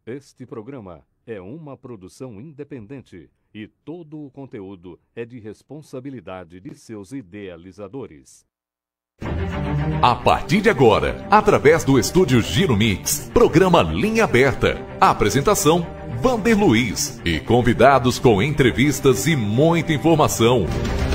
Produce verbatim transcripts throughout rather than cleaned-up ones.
Este programa é uma produção independente e todo o conteúdo é de responsabilidade de seus idealizadores. A partir de agora, através do estúdio Giro Mix, programa Linha Aberta. Apresentação, Vander Luiz. E convidados com entrevistas e muita informação.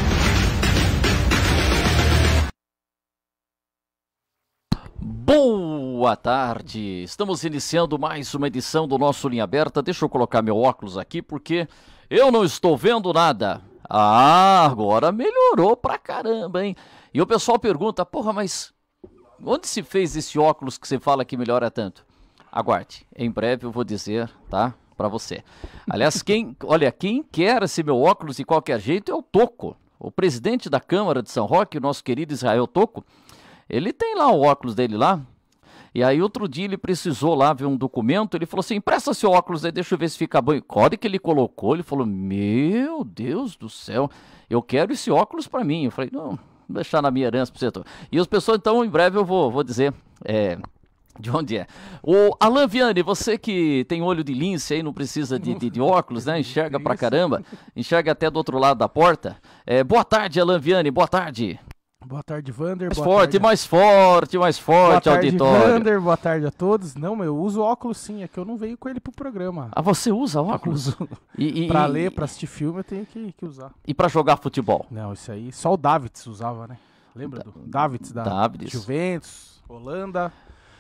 Boa tarde, estamos iniciando mais uma edição do nosso Linha Aberta. Deixa eu colocar meu óculos aqui porque eu não estou vendo nada. Ah, agora melhorou pra caramba, hein? E o pessoal pergunta, porra, mas onde se fez esse óculos que você fala que melhora tanto? Aguarde, em breve eu vou dizer, tá? Pra você. Aliás, quem, olha, quem quer esse meu óculos de qualquer jeito é o Toco. O presidente da Câmara de São Roque, o nosso querido Israel Toco, ele tem lá o óculos dele lá. E aí outro dia ele precisou lá ver um documento, ele falou assim, empresta seu óculos aí, deixa eu ver se fica bom. E quando que ele colocou, ele falou, meu Deus do céu, eu quero esse óculos pra mim. Eu falei, não, vou deixar na minha herança pra você. E as pessoas, então, em breve eu vou, vou dizer, é, de onde é. O Alan Vianney, você que tem olho de lince aí, não precisa de, de, de óculos, né, enxerga pra caramba, enxerga até do outro lado da porta. É, boa tarde, Alan Vianney, boa tarde. Boa tarde, Vander. Mais boa forte, tarde. mais forte, mais forte, boa tarde, auditório. Vander, boa tarde a todos. Não, eu uso óculos sim, é que eu não veio com ele pro programa. Ah, você usa óculos? Uso. E, e, pra e, ler, pra assistir filme, eu tenho que, que usar. E pra jogar futebol? Não, isso aí, só o Davids usava, né? Lembra Da, do Davids da Davids. Juventus, Holanda,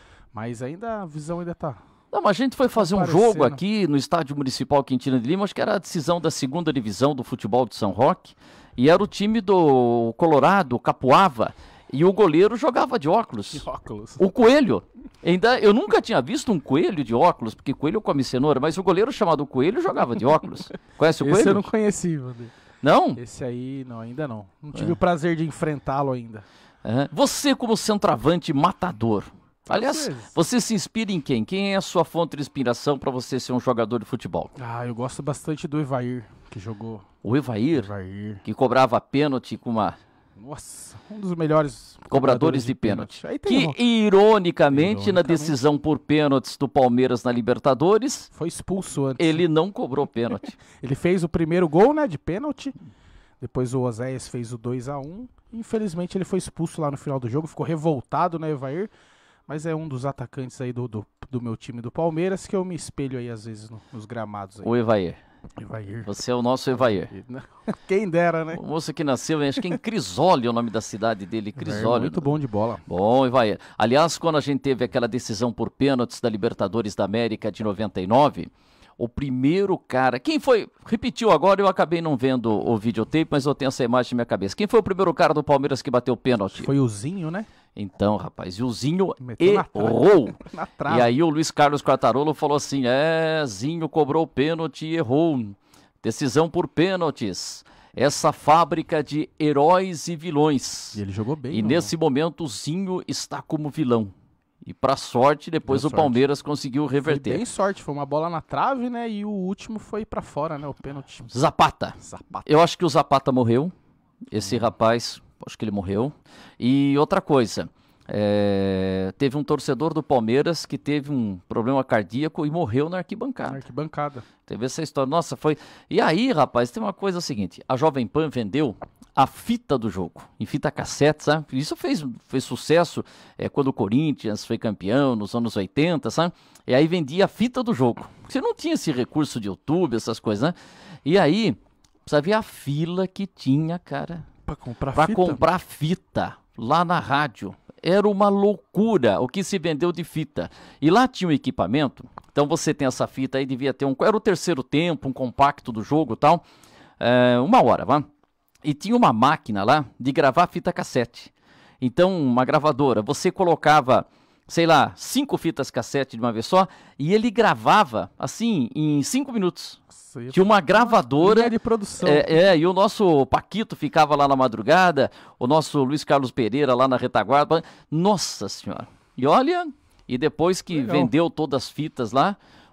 mas ainda a visão ainda tá... Não, mas a gente foi fazer um jogo aqui no Estádio Municipal Quintino de Lima, acho que era a decisão da segunda divisão do futebol de São Roque, e era o time do Colorado, Capuava, e o goleiro jogava de óculos. De óculos. O Coelho. Ainda, eu nunca tinha visto um coelho de óculos, porque coelho come cenoura, mas o goleiro chamado Coelho jogava de óculos. Conhece o Coelho? Esse eu não conheci, Vander. Não? Esse aí, não, ainda não. Não tive É. o prazer de enfrentá-lo ainda. É. Você como centroavante matador. Aliás, você se inspira em quem? Quem é a sua fonte de inspiração para você ser um jogador de futebol? Ah, eu gosto bastante do Evair, que jogou. O Evair, Evair. que cobrava pênalti com uma... Nossa, um dos melhores Cobradores, cobradores de, de pênalti. pênalti. Que, Que, ironicamente, ironicamente, na decisão por pênaltis do Palmeiras na Libertadores, foi expulso antes. ele não cobrou pênalti. Ele fez o primeiro gol, né, de pênalti. Depois o Oséias fez o dois a um. Infelizmente ele foi expulso lá no final do jogo. Ficou revoltado, né, Evair? Mas é um dos atacantes aí do, do, do meu time do Palmeiras que eu me espelho aí às vezes no, nos gramados aí. O Evair. Evair. Você é o nosso Evair. Quem dera, né? O moço que nasceu, acho que em Crisólia, é o nome da cidade dele, Crisólia. Muito bom de bola. Bom, Evair. Aliás, quando a gente teve aquela decisão por pênaltis da Libertadores da América de noventa e nove, o primeiro cara... Quem foi? Repetiu agora, eu acabei não vendo o videotape, mas eu tenho essa imagem na minha cabeça. Quem foi o primeiro cara do Palmeiras que bateu pênalti? Foi o Zinho, né? Então, rapaz, e o Zinho Meteu na errou. Na trave. E aí o Luiz Carlos Quartarolo falou assim, é, Zinho cobrou o pênalti e errou. Decisão por pênaltis. Essa fábrica de heróis e vilões. E ele jogou bem. E não? nesse momento o Zinho está como vilão. E pra sorte, depois Deu o sorte. Palmeiras conseguiu Foi reverter. bem sorte, foi uma bola na trave, né? E o último foi pra fora, né? O pênalti. Zapata. Zapata. Eu acho que o Zapata morreu. Esse rapaz, acho que ele morreu. E outra coisa, é, teve um torcedor do Palmeiras que teve um problema cardíaco e morreu na arquibancada. Na arquibancada. Teve essa história. Nossa, foi... E aí, rapaz, tem uma coisa seguinte. A Jovem Pan vendeu a fita do jogo, em fita cassete, sabe? Isso fez, fez sucesso é, quando o Corinthians foi campeão, nos anos oitenta, sabe? E aí vendia a fita do jogo. Você não tinha esse recurso de YouTube, essas coisas, né? E aí, precisa ver a fila que tinha, cara, Pra comprar pra fita. comprar fita lá na rádio. Era uma loucura o que se vendeu de fita. E lá tinha um equipamento. Então você tem essa fita aí, devia ter um... Era o terceiro tempo, um compacto do jogo e tal. É, uma hora, vá. E tinha uma máquina lá de gravar fita cassete. Então, uma gravadora. Você colocava, sei lá, cinco fitas cassete de uma vez só. E ele gravava, assim, em cinco minutos. Nossa, ia Tinha uma gravadora... linha de produção. É, é, e o nosso Paquito ficava lá na madrugada, o nosso Luiz Carlos Pereira lá na retaguarda. Nossa Senhora. E olha, e depois que Legal. vendeu todas as fitas lá,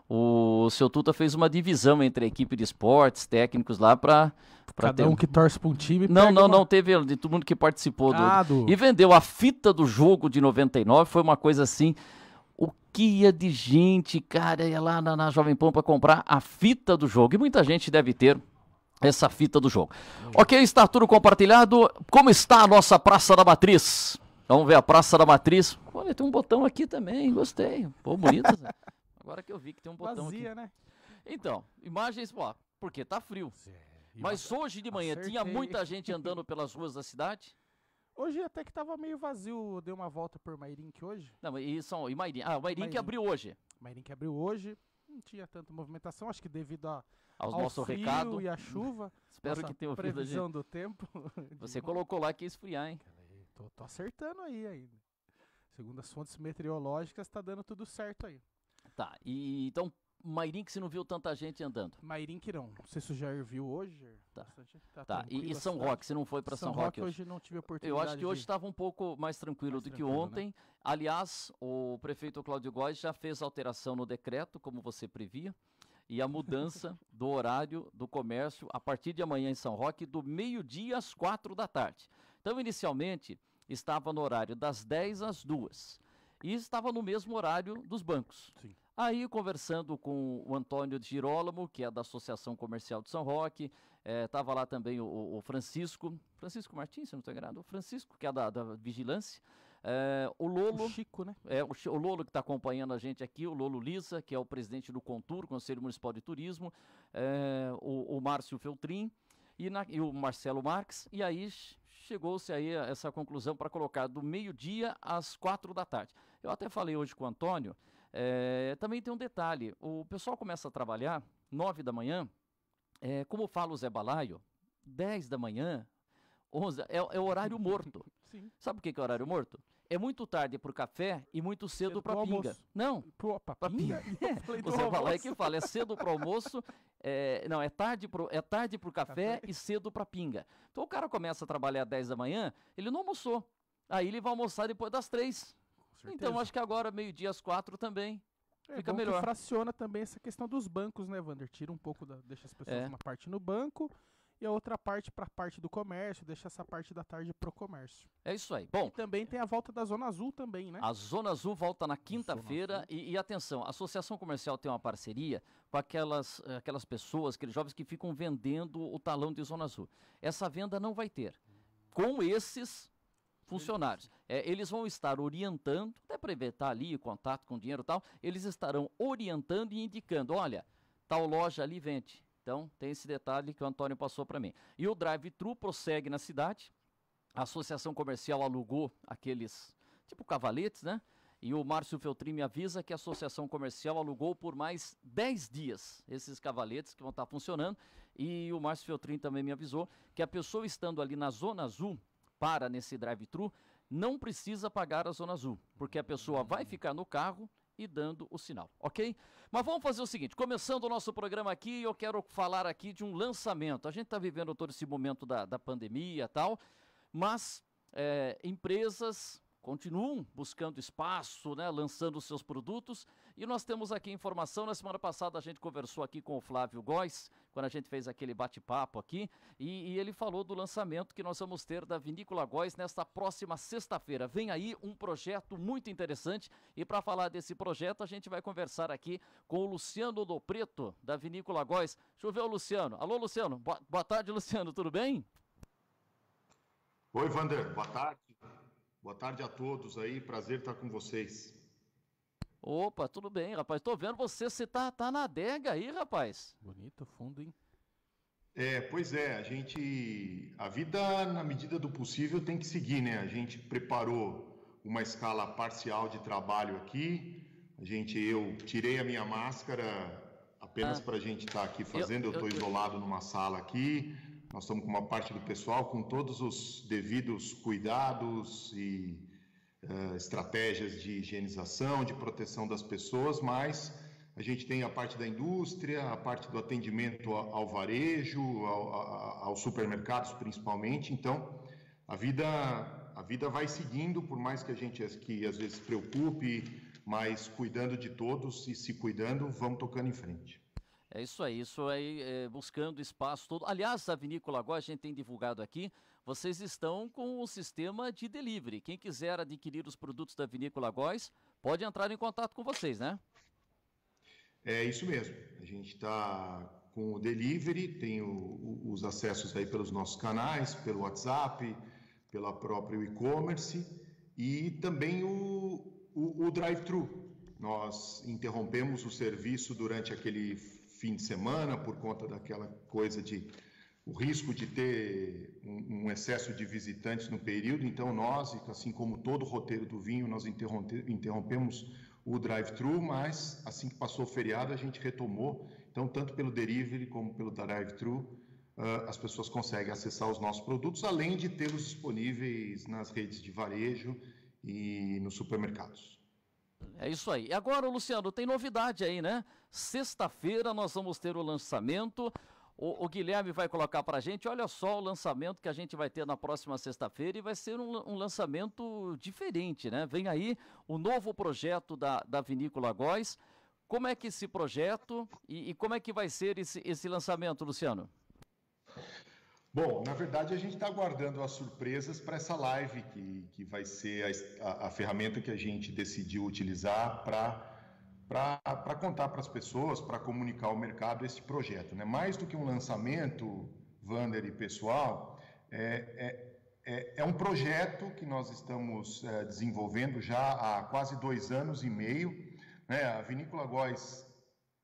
o seu Tuta fez uma divisão entre a equipe de esportes, técnicos lá para... Cada ter... um que torce pra um time. Não, pega não, uma... não, teve de todo mundo que participou. Do... Ah, do... E vendeu a fita do jogo de noventa e nove, foi uma coisa assim... O que ia de gente, cara, ia lá na, na Jovem Pan para comprar a fita do jogo. E muita gente deve ter essa fita do jogo. Ok, está tudo compartilhado. Como está a nossa Praça da Matriz? Vamos ver a Praça da Matriz. Olha, tem um botão aqui também, gostei. Pô, bonito. Agora que eu vi que tem um botão Vazia, aqui. né? Então, imagens, ó, porque tá frio. Sério? Mas hoje de manhã Acertei. tinha muita gente andando pelas ruas da cidade. Hoje até que tava meio vazio, dei uma volta por Mairink hoje. Não, e são, e Mairim. Ah, o Mairim que Mairim. abriu hoje. Mairink abriu hoje, não tinha tanta movimentação, acho que devido a, Aos ao nosso frio recado. e a chuva. Espero nossa que tenha ouvido a previsão gente. do tempo. Você colocou lá que ia esfriar, hein? Tô, tô acertando aí ainda. Segundo as fontes meteorológicas, tá dando tudo certo aí. Tá, e então, Mairim que você não viu tanta gente andando. Mairink não. Não sei se o Jair viu hoje. Jair. Tá. Bastante- tá Tá, tranquilo e, e a São cidade. Roque, você não foi para São, São Roque hoje? hoje não tive Eu oportunidade. acho que hoje de... estava um pouco mais tranquilo Mais do que tranquilo, né? ontem. Aliás, o prefeito Cláudio Góes já fez alteração no decreto, como você previa, e a mudança do horário do comércio a partir de amanhã em São Roque, do meio-dia às quatro da tarde. Então, inicialmente, estava no horário das dez às duas e estava no mesmo horário dos bancos. Sim. Aí, conversando com o Antônio de Girolamo, que é da Associação Comercial de São Roque, estava lá também o, o Francisco, Francisco Martins, se não estou enganado, o Francisco, que é da, da Vigilância, é, o Lolo, O Chico, né? é, o, Chi- o Lolo que está acompanhando a gente aqui, o Lolo Lisa, que é o presidente do Contur, Conselho Municipal de Turismo, é, o, o Márcio Feltrin e, na- e o Marcelo Marques, e aí ch- chegou-se aí a essa conclusão para colocar do meio-dia às quatro da tarde. Eu até falei hoje com o Antônio, é, também tem um detalhe, o pessoal começa a trabalhar nove da manhã, é, como fala o Zé Balaio, dez da manhã, onze, é, é o horário morto. Sim. Sabe o que que é horário morto? É muito tarde pro café e muito cedo Cedo para pro pinga. almoço. Não, Pro, pra Pra pinga? Eu falei do o Zé Balaio almoço. que fala, é cedo pro almoço, é, não, é tarde pro, é tarde pro café, Café. e cedo para pinga. Então o cara começa a trabalhar às dez da manhã, ele não almoçou. Aí ele vai almoçar depois das três. Com Então certeza. acho que agora, meio-dia às quatro também. É fica bom que melhor. fraciona também essa questão dos bancos, né, Wander? Tira um pouco, da, deixa as pessoas É. uma parte no banco e a outra parte para a parte do comércio, deixa essa parte da tarde pro comércio. É isso aí. Bom, E também tem a volta da Zona Azul também, né? a Zona Azul volta na quinta-feira Azul. e, e atenção, a Associação Comercial tem uma parceria com aquelas, eh, aquelas pessoas, aqueles jovens que ficam vendendo o talão de Zona Azul. Essa venda não vai ter com esses funcionários. É, eles vão estar orientando, até para evitar ali contato com dinheiro e tal, eles estarão orientando e indicando, olha, tal loja ali vende. Então, tem esse detalhe que o Antônio passou para mim. E o drive-thru prossegue na cidade. A Associação Comercial alugou aqueles, tipo cavaletes, né? E o Márcio Feltrin me avisa que a Associação Comercial alugou por mais dez dias esses cavaletes que vão estar funcionando. E o Márcio Feltrin também me avisou que a pessoa estando ali na Zona Azul, para nesse drive-thru, não precisa pagar a Zona Azul, porque a pessoa vai ficar no carro e dando o sinal, ok? Mas vamos fazer o seguinte, começando o nosso programa aqui, eu quero falar aqui de um lançamento. A gente está vivendo todo esse momento da, da pandemia e tal, mas é, empresas continuam buscando espaço, né, lançando seus produtos, e nós temos aqui informação. Na semana passada a gente conversou aqui com o Flávio Góes, quando a gente fez aquele bate-papo aqui, e, e ele falou do lançamento que nós vamos ter da Vinícola Góes nesta próxima sexta-feira. Vem aí um projeto muito interessante, e para falar desse projeto a gente vai conversar aqui com o Luciano do Preto, da Vinícola Góes. Deixa eu ver o Luciano. Alô, Luciano. Boa, boa tarde, Luciano, tudo bem? Oi, Wander, boa tarde. Boa tarde a todos aí, prazer estar com vocês. Opa, tudo bem, rapaz. Tô vendo você, você tá, tá na adega aí, rapaz. Bonito fundo, hein? É, pois é, a gente, a vida na medida do possível tem que seguir, né? A gente preparou uma escala parcial de trabalho aqui. A gente, eu tirei a minha máscara apenas Ah. para a gente estar aqui fazendo. Eu eu- estou eu- isolado numa sala aqui. Nós estamos com uma parte do pessoal com todos os devidos cuidados e eh, estratégias de higienização, de proteção das pessoas, mas a gente tem a parte da indústria, a parte do atendimento ao, ao varejo, ao, a- aos supermercados principalmente. Então, a vida, a vida vai seguindo, por mais que a gente que às vezes se preocupe, mas cuidando de todos e se cuidando, vamos tocando em frente. É isso aí, isso aí, é, buscando espaço todo. Aliás, a Vinícola Góis, a gente tem divulgado aqui, vocês estão com o sistema de delivery. Quem quiser adquirir os produtos da Vinícola Góis, pode entrar em contato com vocês, né? É isso mesmo. A gente está com o delivery, tem o, o, os acessos aí pelos nossos canais, pelo WhatsApp, pela própria e-commerce e também o, o, o drive-thru. Nós interrompemos o serviço durante aquele fim de semana por conta daquela coisa de o risco de ter um, um excesso de visitantes no período. Então nós, assim como todo o roteiro do vinho, nós interrompe, interrompemos o drive-thru, mas assim que passou o feriado a gente retomou. Então tanto pelo delivery como pelo drive-thru uh, as pessoas conseguem acessar os nossos produtos, além de tê-los disponíveis nas redes de varejo e nos supermercados. É isso aí. E agora, Luciano, tem novidade aí, né? Sexta-feira nós vamos ter o lançamento. O, o Guilherme vai colocar pra gente, olha só o lançamento que a gente vai ter na próxima sexta-feira e vai ser um, um lançamento diferente, né? Vem aí o novo projeto da, da Vinícola Góis. Como é que esse projeto e, e como é que vai ser esse, esse lançamento, Luciano? Bom, na verdade a gente está aguardando as surpresas para essa live, que, que vai ser a, a, a ferramenta que a gente decidiu utilizar para contar para as pessoas, para comunicar ao mercado esse projeto, né? Mais do que um lançamento, Wander e pessoal, é, é, é, é um projeto que nós estamos é, desenvolvendo já há quase dois anos e meio, né? A Vinícola Góis,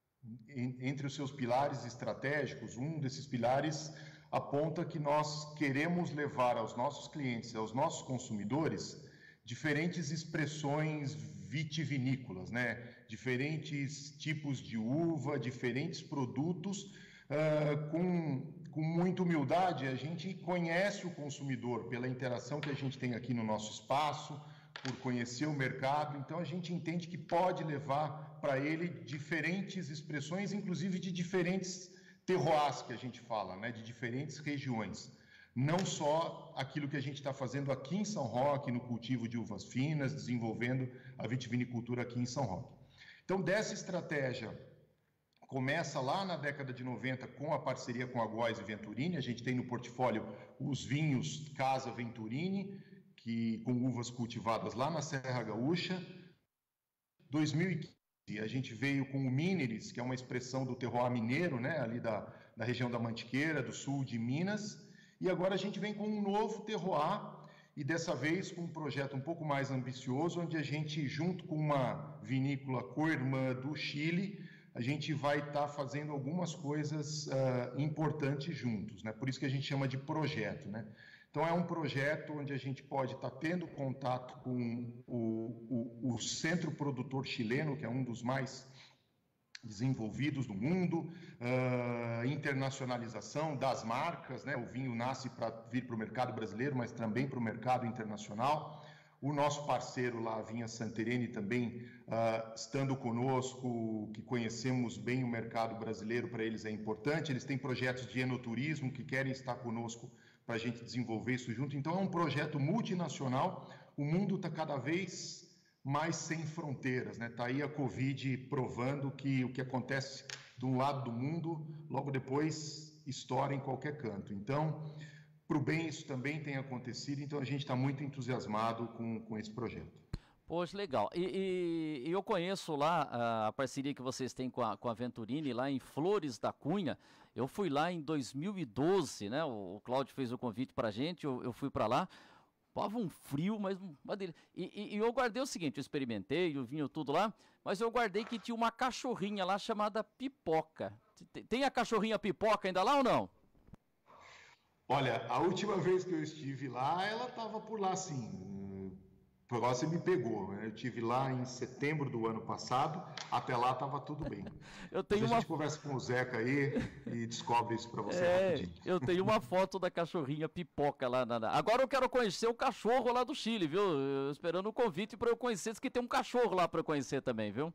entre os seus pilares estratégicos, um desses pilares aponta que nós queremos levar aos nossos clientes, aos nossos consumidores, diferentes expressões vitivinícolas, né? Diferentes tipos de uva, diferentes produtos, uh, com, com muita humildade. A gente conhece o consumidor pela interação que a gente tem aqui no nosso espaço, por conhecer o mercado, então a gente entende que pode levar para ele diferentes expressões, inclusive de diferentes terroirs que a gente fala, né, de diferentes regiões. Não só aquilo que a gente está fazendo aqui em São Roque, no cultivo de uvas finas, desenvolvendo a vitivinicultura aqui em São Roque. Então, dessa estratégia, começa lá na década de noventa com a parceria com a Góis e Venturini. A gente tem no portfólio os vinhos Casa Venturini, que, com uvas cultivadas lá na Serra Gaúcha. dois mil e quinze, a gente veio com o Mineris, que é uma expressão do terroir mineiro, né, ali da, da região da Mantiqueira, do sul de Minas. E agora a gente vem com um novo terroir, e dessa vez com um projeto um pouco mais ambicioso, onde a gente, junto com uma vinícola co-irmã do Chile, a gente vai estar tá fazendo algumas coisas uh, importantes juntos, né? Por isso que a gente chama de projeto, né? Então é um projeto onde a gente pode estar tá tendo contato com o, o, o centro produtor chileno, que é um dos mais desenvolvidos do mundo, uh, internacionalização das marcas, né? O vinho nasce para vir para o mercado brasileiro, mas também para o mercado internacional. O nosso parceiro lá, a Vinha Santereni, também uh, estando conosco, que conhecemos bem o mercado brasileiro, para eles é importante. Eles têm projetos de enoturismo que querem estar conosco para a gente desenvolver isso junto. Então é um projeto multinacional. O mundo está cada vez mais sem fronteiras, né? Está aí a Covid provando que o que acontece de um lado do mundo, logo depois estoura em qualquer canto. Então, para o bem, isso também tem acontecido, então a gente está muito entusiasmado com, com esse projeto. Poxa, legal. E, e, e eu conheço lá a, a parceria que vocês têm com a, com a Venturini, lá em Flores da Cunha. Eu fui lá em dois mil e doze, né? O, o Cláudio fez o convite para a gente, eu, eu fui para lá. Tava um frio, mas uma delícia. E, e, e eu guardei o seguinte, eu experimentei, o vinho tudo lá, mas eu guardei que tinha uma cachorrinha lá chamada Pipoca. Tem, tem a cachorrinha Pipoca ainda lá ou não? Olha, a última vez que eu estive lá, ela estava por lá, sim. O negócio me pegou, né? Eu estive lá em setembro do ano passado, até lá estava tudo bem. Eu tenho Mas a uma... gente conversa com o Zeca aí e descobre isso para você é, rapidinho. Eu tenho uma foto da cachorrinha Pipoca lá. Na... Agora eu quero conhecer o cachorro lá do Chile, viu? Eu esperando o convite para eu conhecer, diz que tem um cachorro lá para eu conhecer também, viu?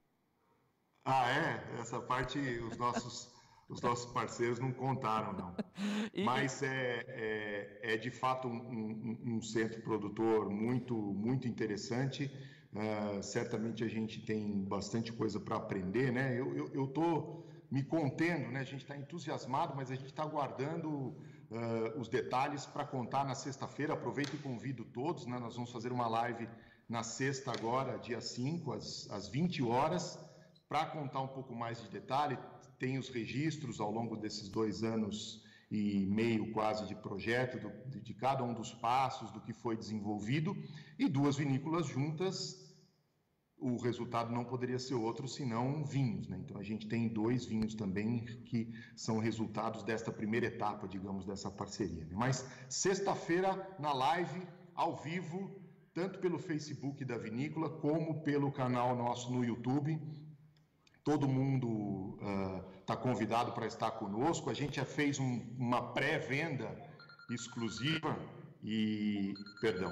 Ah, é? Essa parte os nossos... Os nossos parceiros não contaram, não. E... Mas é, é, é de fato um, um, um centro produtor muito, muito interessante. Uh, certamente a gente tem bastante coisa para aprender, né? Eu estou me contendo, né? A gente está entusiasmado, mas a gente está aguardando uh, os detalhes para contar na sexta-feira. Aproveito e convido todos, né? Nós vamos fazer uma live na sexta agora, dia cinco, às, às vinte horas, para contar um pouco mais de detalhe. Tem os registros ao longo desses dois anos e meio quase de projeto, do, de, de cada um dos passos, do que foi desenvolvido, e duas vinícolas juntas, o resultado não poderia ser outro senão vinhos, né? Então a gente tem dois vinhos também que são resultados desta primeira etapa, digamos, dessa parceria, né? Mas sexta-feira na live, ao vivo, tanto pelo Facebook da vinícola como pelo canal nosso no YouTube. Todo mundo está uh, convidado para estar conosco. A gente já fez um, uma pré-venda exclusiva e, perdão,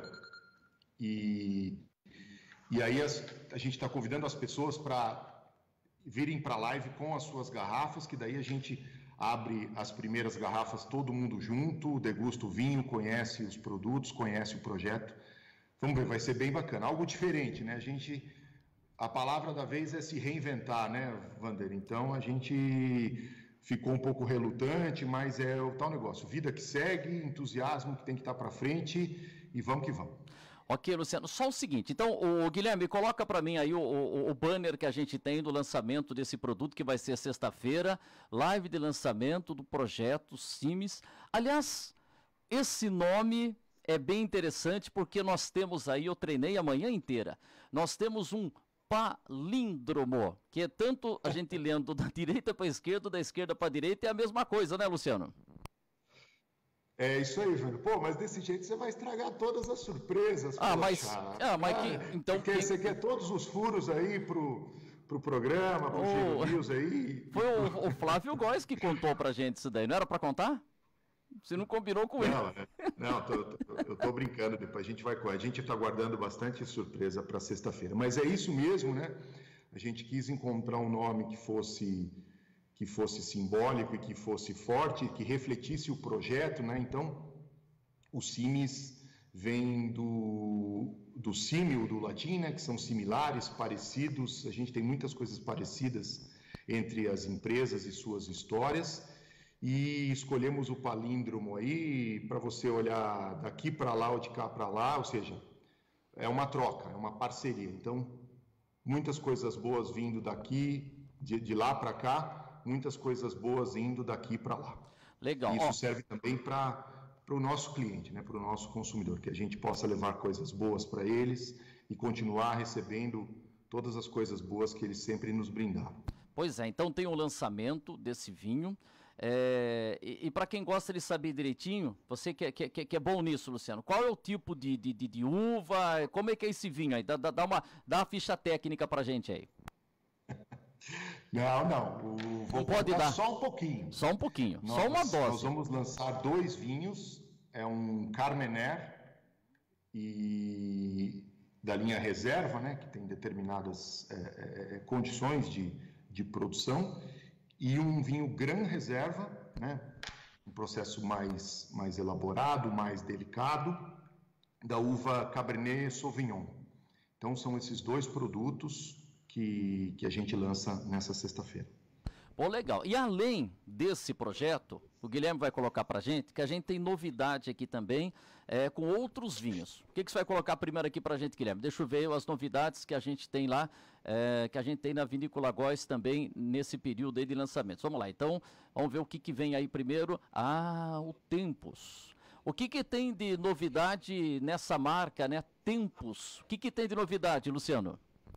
e, e aí as, a gente está convidando as pessoas para virem para a live com as suas garrafas, que daí a gente abre as primeiras garrafas, todo mundo junto, degusta o vinho, conhece os produtos, conhece o projeto. Vamos ver, vai ser bem bacana, algo diferente, né? A gente... A palavra da vez é se reinventar, né, Vander? Então a gente ficou um pouco relutante, mas é o tal negócio. Vida que segue, entusiasmo que tem que estar para frente e vamos que vamos. Ok, Luciano, só o seguinte, então, o Guilherme, coloca para mim aí o, o, o banner que a gente tem do lançamento desse produto, que vai ser sexta-feira, live de lançamento do projeto Cimes. Aliás, esse nome é bem interessante porque nós temos aí, eu treinei a manhã inteira, nós temos um palíndromo, que é tanto a gente lendo da direita para a esquerda, da esquerda para a direita, é a mesma coisa, né, Luciano? É isso aí, Júnior. Pô, mas desse jeito você vai estragar todas as surpresas. Ah, mas, ah, mas que, ah, então... Porque que... você quer todos os furos aí pro, pro programa, pro oh, Giro News aí. Foi o, o Flávio Góes que contou pra gente isso daí, não era pra contar? Você não combinou com não, ele. Não, tô, tô, eu tô brincando, depois a gente vai... A gente tá guardando bastante surpresa para sexta-feira. Mas é isso mesmo, né? A gente quis encontrar um nome que fosse... que fosse simbólico e que fosse forte, que refletisse o projeto, né? Então, o Cimes vem do, do símil, do latim, né? Que são similares, parecidos. A gente tem muitas coisas parecidas entre as empresas e suas histórias. E escolhemos o palíndromo aí para você olhar daqui para lá ou de cá para lá, ou seja, é uma troca, é uma parceria. Então, muitas coisas boas vindo daqui, de, de lá para cá, muitas coisas boas indo daqui para lá. Legal. Isso Ó. serve também para o nosso cliente, né, para o nosso consumidor, que a gente possa levar coisas boas para eles e continuar recebendo todas as coisas boas que eles sempre nos brindaram. Pois é, então tem o lançamento desse vinho. É, e, e para quem gosta de saber direitinho, você que, que, que é bom nisso, Luciano, qual é o tipo de, de, de, de uva? Como é que é esse vinho aí? Dá, dá, dá, uma, dá uma ficha técnica para gente aí. Não, não. O, vou não pode dar. Só um pouquinho. Só um pouquinho. Nós, só uma dose. Nós vamos lançar dois vinhos. É um Carmener e da linha reserva, né, que tem determinadas é, é, condições de, de produção, e um vinho Gran Reserva, né, um processo mais, mais elaborado, mais delicado, da uva Cabernet Sauvignon. Então são esses dois produtos que, que a gente lança nessa sexta-feira. Bom, legal. E além desse projeto, o Guilherme vai colocar para a gente, que a gente tem novidade aqui também, é, com outros vinhos. O que, que você vai colocar primeiro aqui para a gente, Guilherme? Deixa eu ver as novidades que a gente tem lá, é, que a gente tem na Vinícola Góes também nesse período aí de lançamentos. Vamos lá, então, vamos ver o que, que vem aí primeiro. Ah, o Tempus. O que, que tem de novidade nessa marca, né? Tempus. O que, que tem de novidade, Luciano?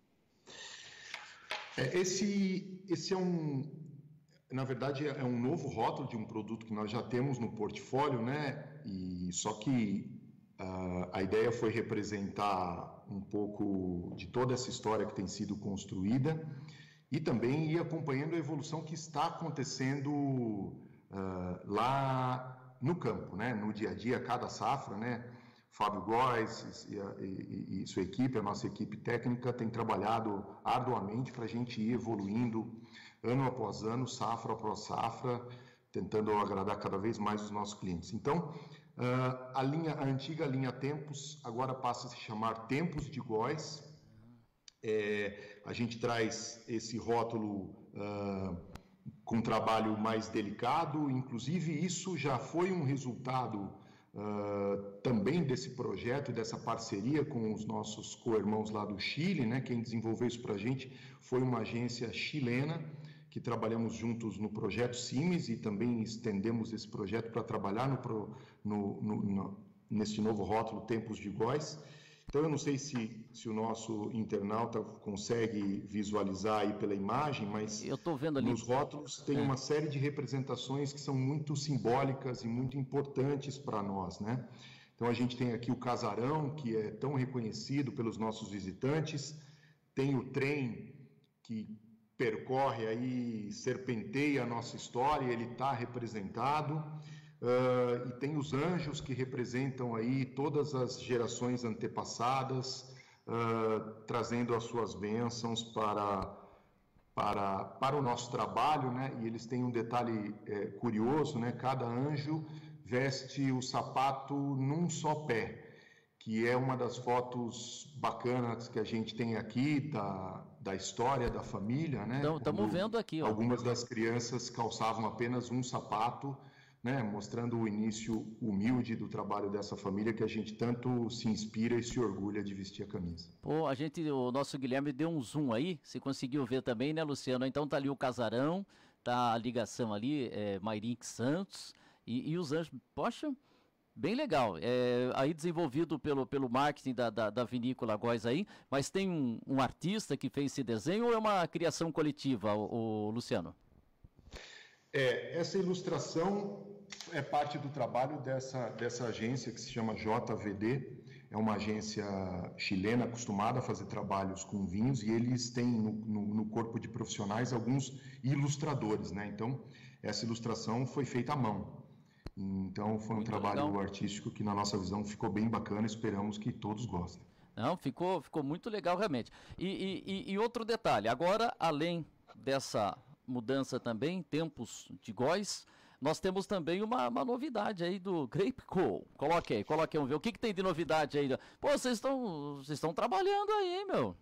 Esse, esse é um, na verdade, é um novo rótulo de um produto que nós já temos no portfólio, né? E só que uh, a ideia foi representar um pouco de toda essa história que tem sido construída e também ir acompanhando a evolução que está acontecendo uh, lá no campo, né? No dia a dia, cada safra, né? Fábio Góes e, e, e sua equipe, a nossa equipe técnica, tem trabalhado arduamente para a gente ir evoluindo ano após ano, safra após safra, tentando agradar cada vez mais os nossos clientes. Então, a, linha, a antiga linha Tempus agora passa a se chamar Tempus de Góes. É, a gente traz esse rótulo uh, com um trabalho mais delicado, inclusive isso já foi um resultado uh, também desse projeto, dessa parceria com os nossos co-irmãos lá do Chile, né? Quem desenvolveu isso para a gente foi uma agência chilena, que trabalhamos juntos no projeto CIMES e também estendemos esse projeto para trabalhar no, no, no, no, nesse novo rótulo Tempos de Góis. Então, eu não sei se, se o nosso internauta consegue visualizar aí pela imagem, mas eu tô vendo ali. Nos rótulos tem é. uma série de representações que são muito simbólicas e muito importantes para nós, né? Então, a gente tem aqui o casarão, que é tão reconhecido pelos nossos visitantes, tem o trem que percorre aí, serpenteia a nossa história, ele está representado. Uh, e tem os anjos que representam aí todas as gerações antepassadas, uh, trazendo as suas bênçãos para, para, para o nosso trabalho, né? E eles têm um detalhe é, curioso, né? Cada anjo veste o sapato num só pé, que é uma das fotos bacanas que a gente tem aqui da, da história da família, né? Estamos vendo aqui, ó. Algumas das crianças calçavam apenas um sapato, né, mostrando o início humilde do trabalho dessa família que a gente tanto se inspira e se orgulha de vestir a camisa. Pô, a gente, o nosso Guilherme deu um zoom aí, você conseguiu ver também, né, Luciano? Então tá ali o casarão, tá a ligação ali, é, Mairink Santos e, e os anjos, poxa, bem legal. É, aí desenvolvido pelo, pelo marketing da, da, da vinícola Góis aí, mas tem um, um artista que fez esse desenho ou é uma criação coletiva, o, o Luciano? É, essa ilustração é parte do trabalho dessa, dessa agência que se chama J V D, é uma agência chilena acostumada a fazer trabalhos com vinhos e eles têm no, no, no corpo de profissionais alguns ilustradores, né? Então, essa ilustração foi feita à mão. Então, foi um Muito trabalho legal. artístico que, na nossa visão, ficou bem bacana, esperamos que todos gostem. Não, ficou, ficou muito legal realmente. E, e, e outro detalhe, agora, além dessa mudança também, Tempos de Góis, nós temos também uma, uma novidade aí do Grape Co. Coloque aí, coloque aí, vamos ver o que, que tem de novidade aí. Pô, vocês estão vocês estão trabalhando aí, hein, meu?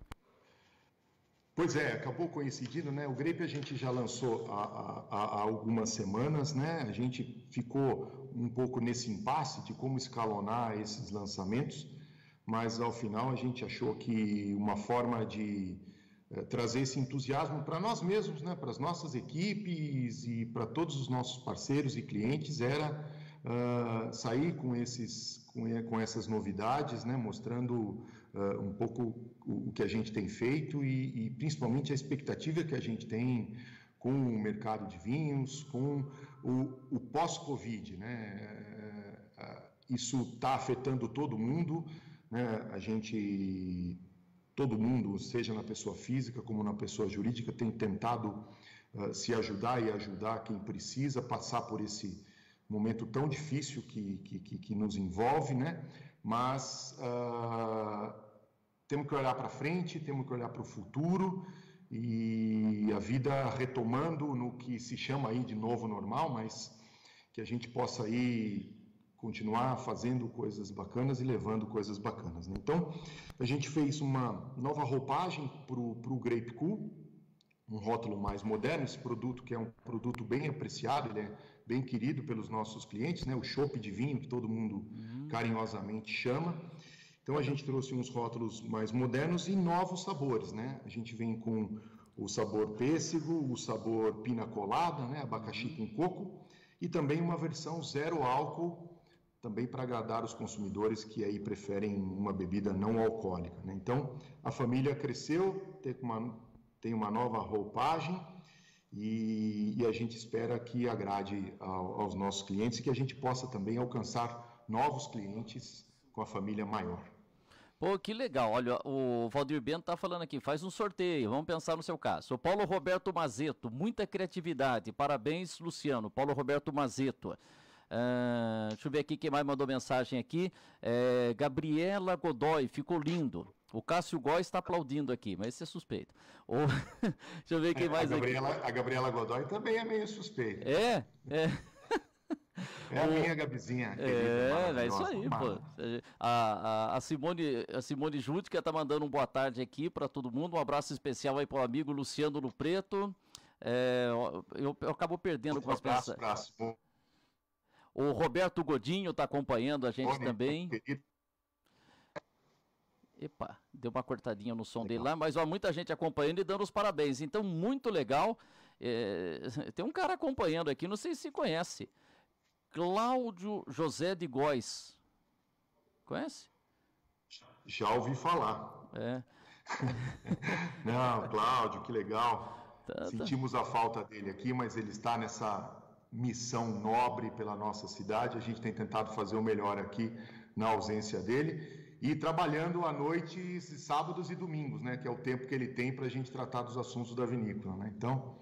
Pois é, acabou coincidindo, né? O Grape a gente já lançou há, há, há algumas semanas, né? A gente ficou um pouco nesse impasse de como escalonar esses lançamentos, mas ao final a gente achou que uma forma de trazer esse entusiasmo para nós mesmos, né, para as nossas equipes e para todos os nossos parceiros e clientes era uh, sair com esses com, com essas novidades, né, mostrando uh, um pouco o, o que a gente tem feito e, e principalmente a expectativa que a gente tem com o mercado de vinhos, com o, o pós-Covid, né? Uh, isso está afetando todo mundo, né? A gente Todo mundo, seja na pessoa física como na pessoa jurídica, tem tentado uh, se ajudar e ajudar quem precisa passar por esse momento tão difícil que, que, que nos envolve, né? Mas uh, temos que olhar para frente, temos que olhar para o futuro e a vida retomando no que se chama aí de novo normal, mas que a gente possa aí continuar fazendo coisas bacanas e levando coisas bacanas, né? Então, a gente fez uma nova roupagem para o Grape Co, um rótulo mais moderno, esse produto que é um produto bem apreciado, ele é bem querido pelos nossos clientes, né? O chopp de vinho, que todo mundo uhum. carinhosamente chama. Então, a gente trouxe uns rótulos mais modernos e novos sabores, né? A gente vem com o sabor pêssego, o sabor pina colada, né? Abacaxi com coco, e também uma versão zero álcool, também para agradar os consumidores que aí preferem uma bebida não alcoólica, né? Então, a família cresceu, tem uma, tem uma nova roupagem e, e a gente espera que agrade ao, aos nossos clientes e que a gente possa também alcançar novos clientes com a família maior. Pô, que legal. Olha, o Valdir Bento tá falando aqui, faz um sorteio, vamos pensar no seu caso. O Paulo Roberto Mazeto, muita criatividade, parabéns, Luciano. Paulo Roberto Mazeto. Uh, deixa eu ver aqui quem mais mandou mensagem aqui. É, Gabriela Godoy, ficou lindo. O Cássio Góes está aplaudindo aqui, mas esse é suspeito. O... deixa eu ver quem é, mais a Gabriela, aqui. A Gabriela Godoy também é meio suspeita. É, é. É a o... minha Gabizinha. É, é isso aí, pô. A, a, a Simone, a Simone Júdica está mandando um boa tarde aqui para todo mundo. Um abraço especial aí para o amigo Luciano no Preto. É, eu, eu acabo perdendo com as Abraço, pessoas. abraço. O Roberto Godinho está acompanhando a gente Tony, também. querido. Epa, deu uma cortadinha no som legal. Dele lá, mas ó, muita gente acompanhando e dando os parabéns. Então, muito legal. É, tem um cara acompanhando aqui, não sei se conhece. Cláudio José de Góes. Conhece? Já ouvi falar. É. Não, Cláudio, que legal. Tá, Sentimos tá. a falta dele aqui, mas ele está nessa missão nobre pela nossa cidade. A gente tem tentado fazer o melhor aqui na ausência dele. E trabalhando à noite, sábados e domingos, né? Que é o tempo que ele tem para a gente tratar dos assuntos da vinícola, né? Então,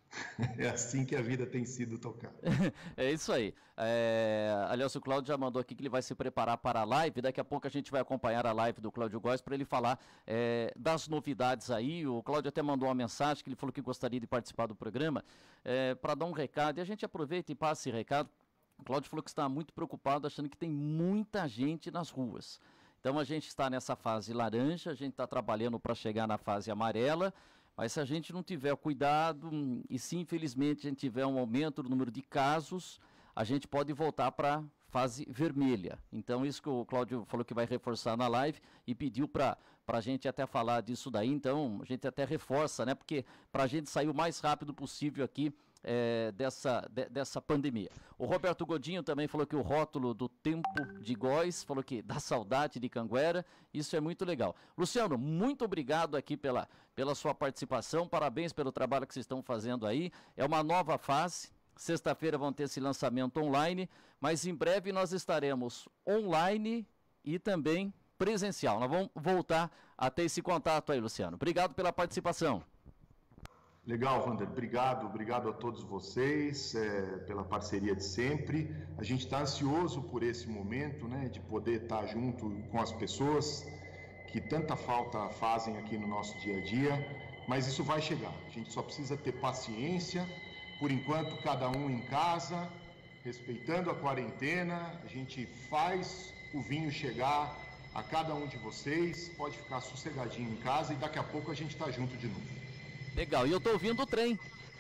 é assim que a vida tem sido tocada. É isso aí. É... Aliás, o Cláudio já mandou aqui que ele vai se preparar para a live. Daqui a pouco a gente vai acompanhar a live do Cláudio Góes para ele falar é, das novidades aí. O Cláudio até mandou uma mensagem que ele falou que gostaria de participar do programa é, para dar um recado. E a gente aproveita e passa esse recado. O Cláudio falou que está muito preocupado, achando que tem muita gente nas ruas. Então a gente está nessa fase laranja, a gente está trabalhando para chegar na fase amarela, mas se a gente não tiver cuidado e se infelizmente a gente tiver um aumento do número de casos, a gente pode voltar para fase vermelha. Então isso que o Cláudio falou que vai reforçar na live e pediu para a gente até falar disso daí, então a gente até reforça, né? Porque para a gente sair o mais rápido possível aqui É, dessa, de, dessa pandemia. O Roberto Godinho também falou que o rótulo do Tempo de Góes, falou que dá saudade de Canguera, isso é muito legal. Luciano, muito obrigado aqui pela, pela sua participação, parabéns pelo trabalho que vocês estão fazendo aí, é uma nova fase, sexta-feira vão ter esse lançamento online, mas em breve nós estaremos online e também presencial. Nós vamos voltar a ter esse contato aí, Luciano. Obrigado pela participação. Legal, Wander, obrigado, obrigado a todos vocês é, pela parceria de sempre. A gente está ansioso por esse momento, né, de poder estar junto com as pessoas que tanta falta fazem aqui no nosso dia a dia, mas isso vai chegar. A gente só precisa ter paciência. Por enquanto, cada um em casa, respeitando a quarentena, a gente faz o vinho chegar a cada um de vocês, pode ficar sossegadinho em casa e daqui a pouco a gente está junto de novo. Legal, e eu tô ouvindo o trem.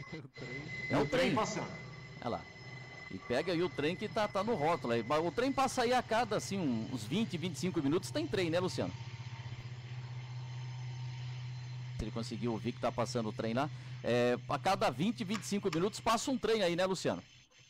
É o trem passando. Olha lá. E pega aí o trem que tá, tá no rótulo aí. O trem passa aí a cada, assim, uns vinte, vinte e cinco minutos tem trem, né, Luciano? Se ele conseguiu ouvir que tá passando o trem lá. É, a cada vinte, vinte e cinco minutos passa um trem aí, né, Luciano?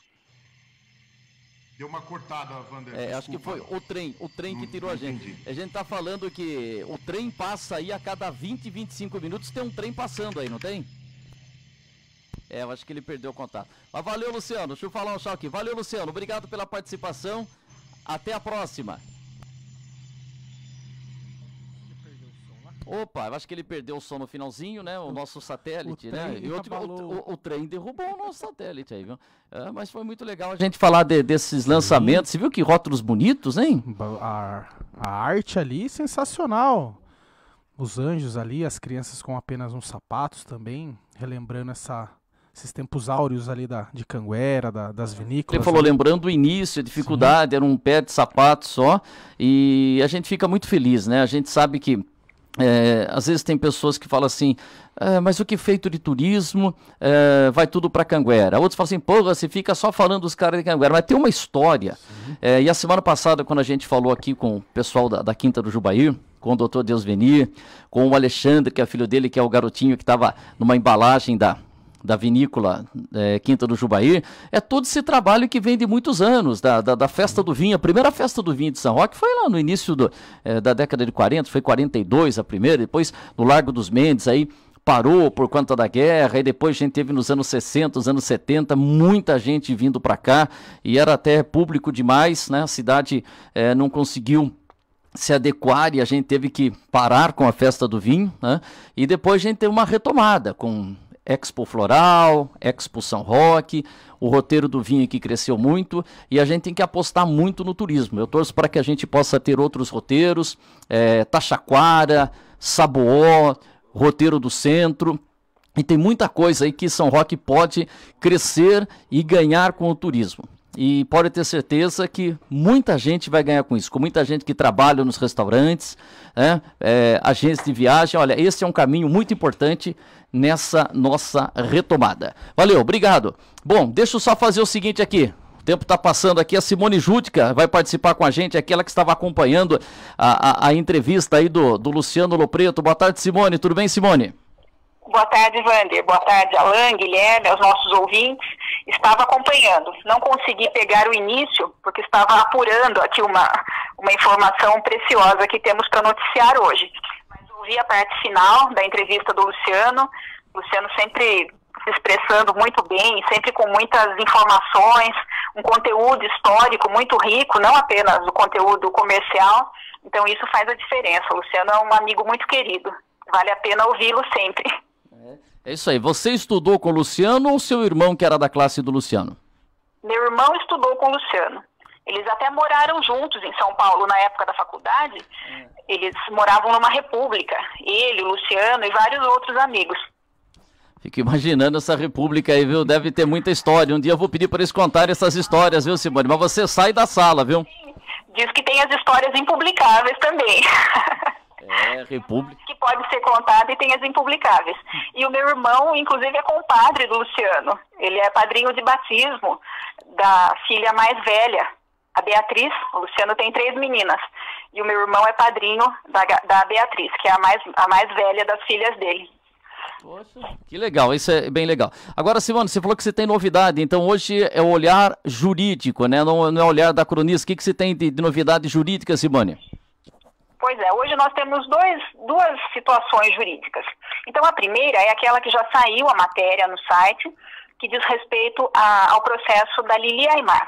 Deu uma cortada, Wander. É, acho que foi o trem, o trem que tirou a gente. A gente tá falando que o trem passa aí a cada vinte, vinte e cinco minutos, tem um trem passando aí, não tem? É, eu acho que ele perdeu o contato. Mas valeu, Luciano. Deixa eu falar um tchau aqui. Valeu, Luciano. Obrigado pela participação. Até a próxima. Opa, eu acho que ele perdeu o som no finalzinho, né? O nosso satélite, o né? Trem E outro, abalou. o, o, o trem derrubou o nosso satélite aí, viu? É, mas foi muito legal a gente falar de, desses lançamentos. Você viu que rótulos bonitos, hein? A, a arte ali, sensacional. Os anjos ali, as crianças com apenas uns sapatos também, relembrando essa, esses tempos áureos ali da, de Canguera, da, das vinícolas. Ele falou, ali. lembrando o início, a dificuldade, Sim. Era um pé de sapato só. E a gente fica muito feliz, né? A gente sabe que É, às vezes tem pessoas que falam assim, é, mas o que feito de turismo é, vai tudo para Canguera. Outros falam assim, porra, você fica só falando dos caras de Canguera, mas tem uma história. É, e a semana passada, quando a gente falou aqui com o pessoal da, da Quinta do Jubair, com o doutor Deusvenir, com o Alexandre, que é filho dele, que é o garotinho que estava numa embalagem da... da vinícola é, Quinta do Jubair, é todo esse trabalho que vem de muitos anos, da, da, da festa do vinho. A primeira festa do vinho de São Roque foi lá no início do, é, da década de quarenta, foi quarenta e dois a primeira, depois no Largo dos Mendes, aí parou por conta da guerra, e depois a gente teve nos anos sessenta, nos anos setenta, muita gente vindo para cá, e era até público demais, né? A cidade é, não conseguiu se adequar e a gente teve que parar com a festa do vinho, né? E depois a gente teve uma retomada com Expo Floral, Expo São Roque, o roteiro do vinho que cresceu muito e a gente tem que apostar muito no turismo. Eu torço para que a gente possa ter outros roteiros, é, Taxaquara, Saboó, roteiro do centro, e tem muita coisa aí que São Roque pode crescer e ganhar com o turismo. E pode ter certeza que muita gente vai ganhar com isso, com muita gente que trabalha nos restaurantes, né? é, agências de viagem. Olha, esse é um caminho muito importante nessa nossa retomada. Valeu, obrigado. Bom, deixa eu só fazer o seguinte aqui. O tempo está passando aqui, a Simone Júdica vai participar com a gente, aquela que estava acompanhando a, a, a entrevista aí do, do Luciano Lopreto. Boa tarde, Simone. Tudo bem, Simone? Boa tarde, Wander. Boa tarde, Alain, Guilherme, aos nossos ouvintes. Estava acompanhando. Não consegui pegar o início, porque estava apurando aqui uma, uma informação preciosa que temos para noticiar hoje. Mas ouvi a parte final da entrevista do Luciano. O Luciano sempre se expressando muito bem, sempre com muitas informações, um conteúdo histórico muito rico, não apenas o conteúdo comercial. Então isso faz a diferença. O Luciano é um amigo muito querido. Vale a pena ouvi-lo sempre. É isso aí. Você estudou com o Luciano ou seu irmão que era da classe do Luciano? Meu irmão estudou com o Luciano. Eles até moraram juntos em São Paulo na época da faculdade. É. Eles moravam numa república. Ele, o Luciano e vários outros amigos. Fico imaginando essa república aí, viu? Deve ter muita história. Um dia eu vou pedir para eles contarem essas histórias, viu, Simone? Mas você sai da sala, viu? Diz que tem as histórias impublicáveis também. É, república. Que pode ser contada e tem as impublicáveis. E o meu irmão, inclusive, é compadre do Luciano. Ele é padrinho de batismo da filha mais velha, a Beatriz. O Luciano tem três meninas. E o meu irmão é padrinho da, da Beatriz, que é a mais, a mais velha das filhas dele. Poxa, que legal, isso é bem legal. Agora, Simone, você falou que você tem novidade, então hoje é o olhar jurídico, né? Não, não é o olhar da cronista. O que, que você tem de, de novidade jurídica, Simone? Pois é, hoje nós temos dois, duas situações jurídicas. Então, a primeira é aquela que já saiu a matéria no site, que diz respeito a, ao processo da Lili Aimar.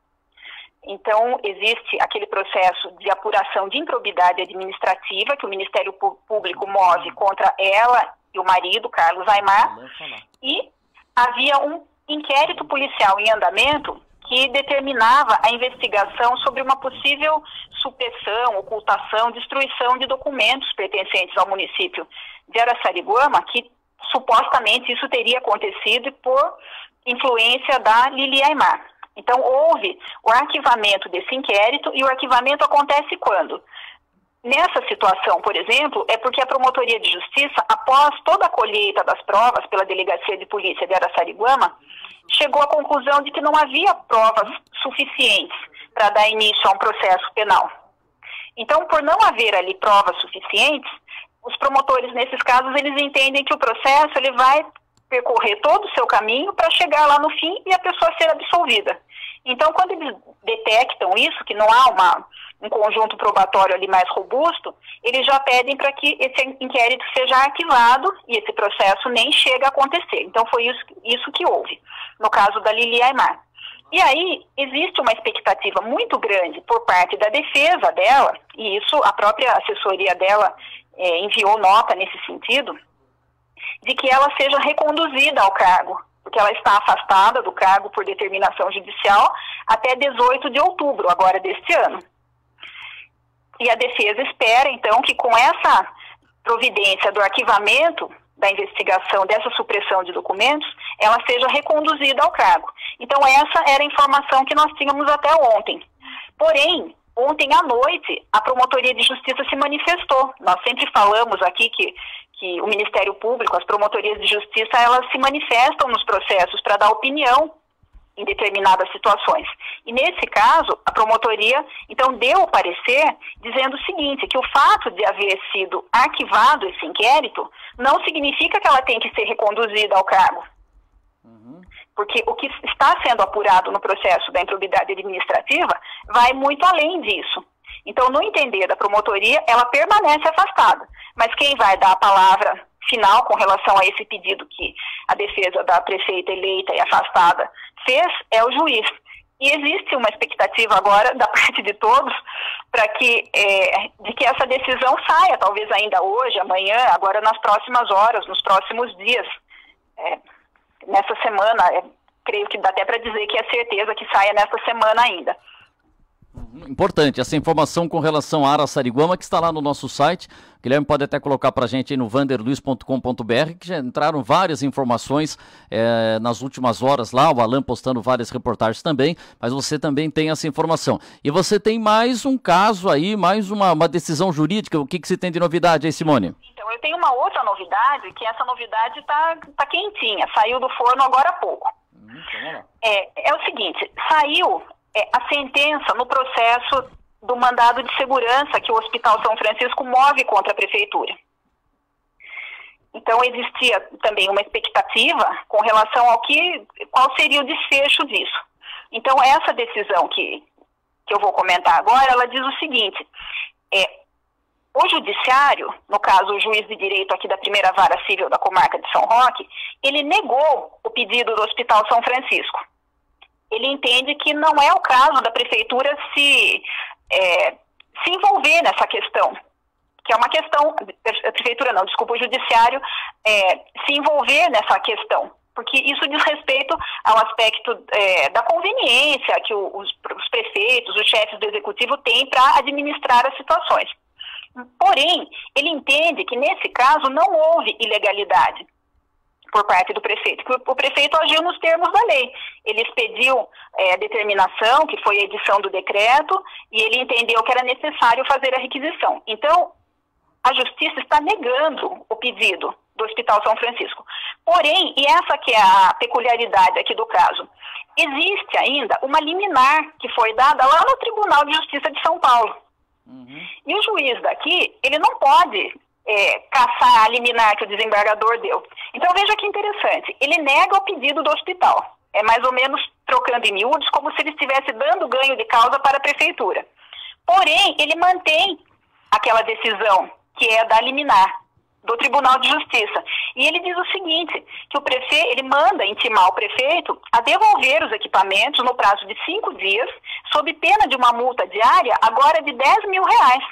Então, existe aquele processo de apuração de improbidade administrativa que o Ministério Público move contra ela e o marido, Carlos Aimar, e havia um inquérito policial em andamento que determinava a investigação sobre uma possível supressão, ocultação, destruição de documentos pertencentes ao município de Araçariguama, que supostamente isso teria acontecido por influência da Lili Aimar. Então, houve o arquivamento desse inquérito, e o arquivamento acontece quando? Nessa situação, por exemplo, é porque a Promotoria de Justiça, após toda a colheita das provas pela Delegacia de Polícia de Araçariguama, chegou à conclusão de que não havia provas suficientes para dar início a um processo penal. Então, por não haver ali provas suficientes, os promotores, nesses casos, eles entendem que o processo ele vai percorrer todo o seu caminho para chegar lá no fim e a pessoa ser absolvida. Então, quando eles detectam isso, que não há uma, um conjunto probatório ali mais robusto, eles já pedem para que esse inquérito seja arquivado e esse processo nem chegue a acontecer. Então, foi isso, isso que houve, no caso da Lili Aimar. E aí, existe uma expectativa muito grande por parte da defesa dela, e isso a própria assessoria dela é, enviou nota nesse sentido, de que ela seja reconduzida ao cargo, porque ela está afastada do cargo por determinação judicial até dezoito de outubro, agora deste ano. E a defesa espera, então, que com essa providência do arquivamento da investigação dessa supressão de documentos, ela seja reconduzida ao cargo. Então, essa era a informação que nós tínhamos até ontem. Porém, ontem à noite, a Promotoria de Justiça se manifestou. Nós sempre falamos aqui que, que o Ministério Público, as promotorias de justiça, elas se manifestam nos processos para dar opinião em determinadas situações. E nesse caso, a promotoria, então, deu o parecer dizendo o seguinte, que o fato de haver sido arquivado esse inquérito não significa que ela tem que ser reconduzida ao cargo. Uhum. Porque o que está sendo apurado no processo da improbidade administrativa vai muito além disso. Então, no entender da promotoria, ela permanece afastada. Mas quem vai dar a palavra final com relação a esse pedido que a defesa da prefeita eleita e afastada fez é o juiz. E existe uma expectativa agora da parte de todos para que, é, de que essa decisão saia, talvez ainda hoje, amanhã, agora nas próximas horas, nos próximos dias. É, nessa semana, é, creio que dá até para dizer que é certeza que saia nessa semana ainda. Importante, essa informação com relação à Araçariguama, que está lá no nosso site. O Guilherme pode até colocar para a gente aí no vanderluiz ponto com ponto br, que já entraram várias informações é, nas últimas horas lá, o Alan postando várias reportagens também, mas você também tem essa informação. E você tem mais um caso aí, mais uma, uma decisão jurídica. O que, que você tem de novidade aí, Simone? Então, eu tenho uma outra novidade, que essa novidade está tá quentinha, saiu do forno agora há pouco. Hum, então, lá. É, é o seguinte, saiu... É, a sentença no processo do mandado de segurança que o Hospital São Francisco move contra a Prefeitura. Então, existia também uma expectativa com relação ao que, qual seria o desfecho disso. Então, essa decisão que, que eu vou comentar agora, ela diz o seguinte, é, o judiciário, no caso o juiz de direito aqui da primeira vara civil da comarca de São Roque, ele negou o pedido do Hospital São Francisco. Ele entende que não é o caso da prefeitura se, é, se envolver nessa questão, que é uma questão, a prefeitura não, desculpa, o judiciário é, se envolver nessa questão, porque isso diz respeito ao aspecto é, da conveniência que o, os, os prefeitos, os chefes do executivo têm para administrar as situações. Porém, ele entende que nesse caso não houve ilegalidade por parte do prefeito, que o prefeito agiu nos termos da lei. Ele expediu é, a determinação, que foi a edição do decreto, e ele entendeu que era necessário fazer a requisição. Então, a justiça está negando o pedido do Hospital São Francisco. Porém, e essa que é a peculiaridade aqui do caso, existe ainda uma liminar que foi dada lá no Tribunal de Justiça de São Paulo. Uhum. E o juiz daqui, ele não pode... É, caçar a liminar que o desembargador deu. Então veja que interessante, ele nega o pedido do hospital, é mais ou menos trocando em miúdos, como se ele estivesse dando ganho de causa para a prefeitura. Porém, ele mantém aquela decisão que é da liminar do Tribunal de Justiça. E ele diz o seguinte, que o prefeito, ele manda intimar o prefeito a devolver os equipamentos no prazo de cinco dias, sob pena de uma multa diária agora de dez mil reais.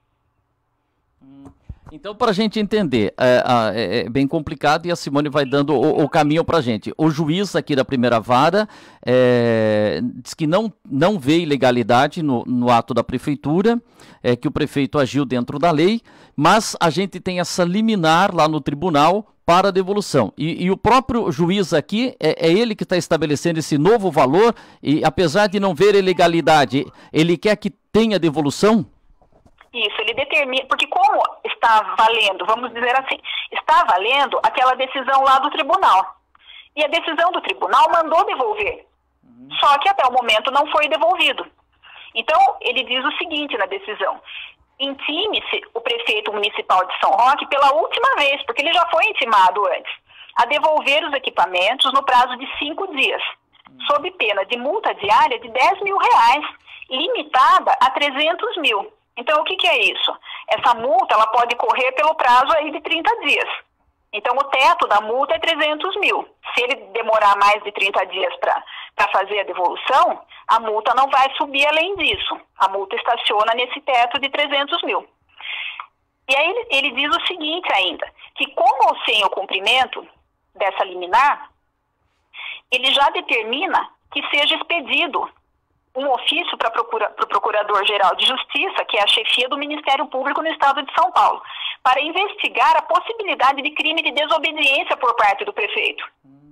Então, para a gente entender, é, é, é bem complicado e a Simone vai dando o, o caminho para a gente. O juiz aqui da primeira vara é, diz que não, não vê ilegalidade no, no ato da prefeitura, é, que o prefeito agiu dentro da lei, mas a gente tem essa liminar lá no tribunal para a devolução. E, e o próprio juiz aqui, é, é ele que está estabelecendo esse novo valor e, apesar de não ver ilegalidade, ele quer que tenha devolução? Isso, ele determina, porque como está valendo, vamos dizer assim, está valendo aquela decisão lá do tribunal. E a decisão do tribunal mandou devolver, uhum. Só que até o momento não foi devolvido. Então, ele diz o seguinte na decisão, intime-se o prefeito municipal de São Roque pela última vez, porque ele já foi intimado antes, a devolver os equipamentos no prazo de cinco dias, uhum. Sob pena de multa diária de dez mil reais, limitada a trezentos mil. Então, o que, que é isso? Essa multa ela pode correr pelo prazo aí de trinta dias. Então, o teto da multa é trezentos mil. Se ele demorar mais de trinta dias para fazer a devolução, a multa não vai subir além disso. A multa estaciona nesse teto de trezentos mil. E aí ele, ele diz o seguinte ainda, que com ou sem o cumprimento dessa liminar, ele já determina que seja expedido um ofício para procura, o Procurador-Geral de Justiça, que é a chefia do Ministério Público no Estado de São Paulo, para investigar a possibilidade de crime de desobediência por parte do prefeito.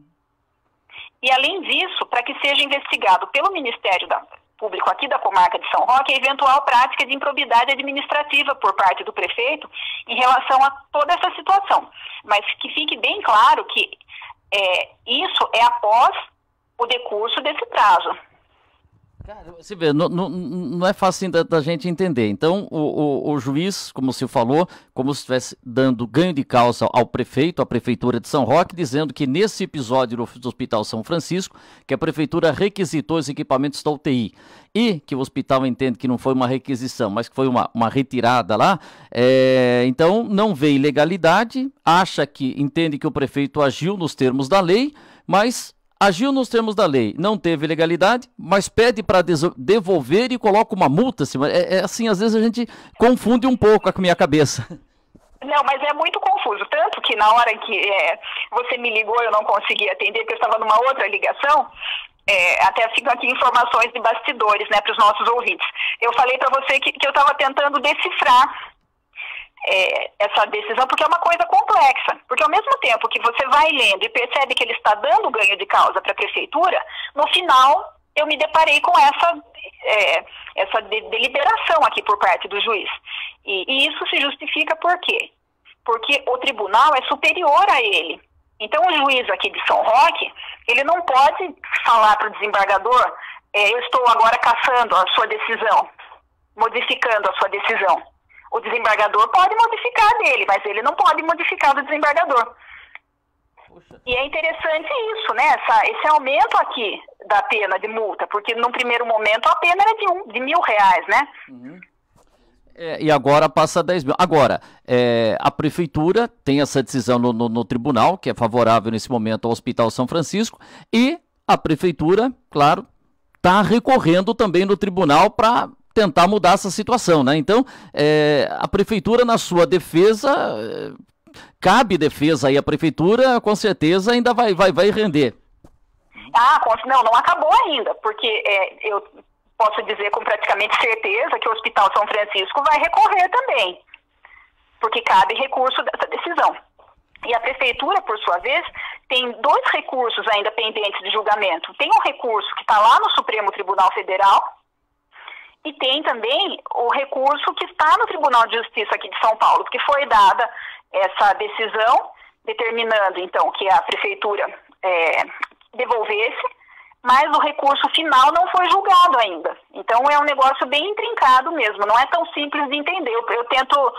E, além disso, para que seja investigado pelo Ministério da, Público aqui da comarca de São Roque a eventual prática de improbidade administrativa por parte do prefeito em relação a toda essa situação. Mas que fique bem claro que é, isso é após o decurso desse prazo. Cara, você vê, não, não, não é fácil da, da gente entender. Então, o, o, o juiz, como se falou, como se estivesse dando ganho de causa ao prefeito, à prefeitura de São Roque, dizendo que nesse episódio do, do Hospital São Francisco, que a prefeitura requisitou os equipamentos da U T I e que o hospital entende que não foi uma requisição, mas que foi uma, uma retirada lá, é, então não vê ilegalidade, acha que, entende que o prefeito agiu nos termos da lei, mas... agiu nos termos da lei, não teve legalidade, mas pede para devolver e coloca uma multa. Assim, é, é assim, às vezes a gente confunde um pouco com a minha cabeça. Não, mas é muito confuso. Tanto que na hora que é, você me ligou eu não consegui atender, porque eu estava numa outra ligação. é, até ficam aqui informações de bastidores, né, para os nossos ouvintes. Eu falei para você que, que eu estava tentando decifrar é, essa decisão, porque é uma coisa complexa. Porque ao mesmo tempo que você vai lendo e percebe que ele está dando ganho de causa para a prefeitura, no final eu me deparei com essa, é, essa de, deliberação aqui por parte do juiz. E, e isso se justifica por quê? Porque o tribunal é superior a ele. Então o juiz aqui de São Roque, ele não pode falar para o desembargador, é, eu estou agora cassando a sua decisão, modificando a sua decisão. O desembargador pode modificar dele, mas ele não pode modificar do desembargador. Poxa. E é interessante isso, né? Essa, esse aumento aqui da pena de multa, porque no primeiro momento a pena era de, um, de mil reais, né? Uhum. É, e agora passa a dez mil. Agora, é, a prefeitura tem essa decisão no, no, no tribunal, que é favorável nesse momento ao Hospital São Francisco, e a prefeitura, claro, está recorrendo também no tribunal para tentar mudar essa situação, né? Então, é, a prefeitura, na sua defesa, é, cabe defesa aí à prefeitura, com certeza ainda vai, vai, vai render. Ah, não, não acabou ainda, porque é, eu posso dizer com praticamente certeza que o Hospital São Francisco vai recorrer também, porque cabe recurso dessa decisão. E a prefeitura, por sua vez, tem dois recursos ainda pendentes de julgamento. Tem um recurso que está lá no Supremo Tribunal Federal e tem também o recurso que está no Tribunal de Justiça aqui de São Paulo, porque foi dada essa decisão determinando, então, que a prefeitura é, devolvesse, mas o recurso final não foi julgado ainda. Então é um negócio bem intrincado mesmo, não é tão simples de entender. Eu, eu tento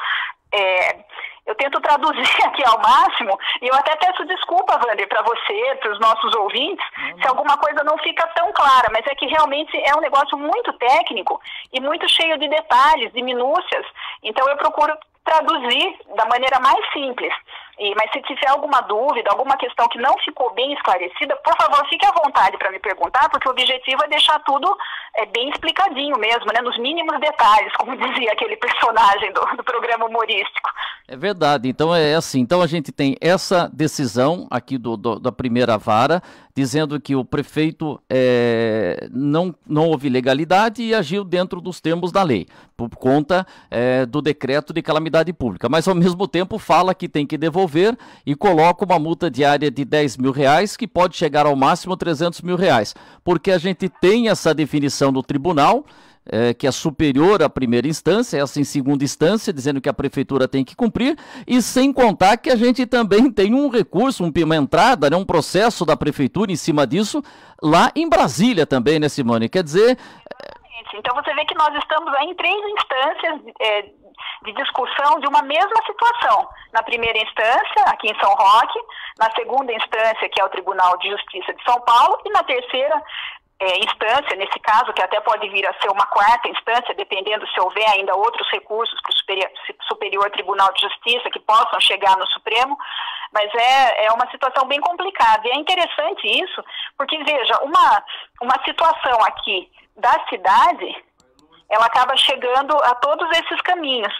é, eu tento traduzir aqui ao máximo, e eu até peço desculpa, Wander, para você, para os nossos ouvintes, uhum. se alguma coisa não fica tão clara, mas é que realmente é um negócio muito técnico e muito cheio de detalhes, de minúcias, então eu procuro traduzir da maneira mais simples. E, mas se tiver alguma dúvida, alguma questão que não ficou bem esclarecida, por favor, fique à vontade para me perguntar, porque o objetivo é deixar tudo é, bem explicadinho mesmo, né, nos mínimos detalhes, como dizia aquele personagem do, do programa humorístico. É verdade, então é assim, então a gente tem essa decisão aqui do, do, da primeira vara, dizendo que o prefeito é, não, não houve legalidade e agiu dentro dos termos da lei, por conta é, do decreto de calamidade pública, mas ao mesmo tempo fala que tem que devolver e coloca uma multa diária de dez mil reais, que pode chegar ao máximo trezentos mil reais, porque a gente tem essa definição do tribunal, É, que é superior à primeira instância, essa em segunda instância, dizendo que a prefeitura tem que cumprir, e sem contar que a gente também tem um recurso, um, uma entrada, né, um processo da prefeitura em cima disso, lá em Brasília também, né, Simone? Quer dizer... Então você vê que nós estamos aí em três instâncias é, de discussão de uma mesma situação. Na primeira instância, aqui em São Roque, na segunda instância, que é o Tribunal de Justiça de São Paulo, e na terceira É, instância, nesse caso, que até pode vir a ser uma quarta instância, dependendo se houver ainda outros recursos para o superior, superior Tribunal de Justiça que possam chegar no Supremo, mas é, é uma situação bem complicada. E é interessante isso, porque, veja, uma, uma situação aqui da cidade, ela acaba chegando a todos esses caminhos.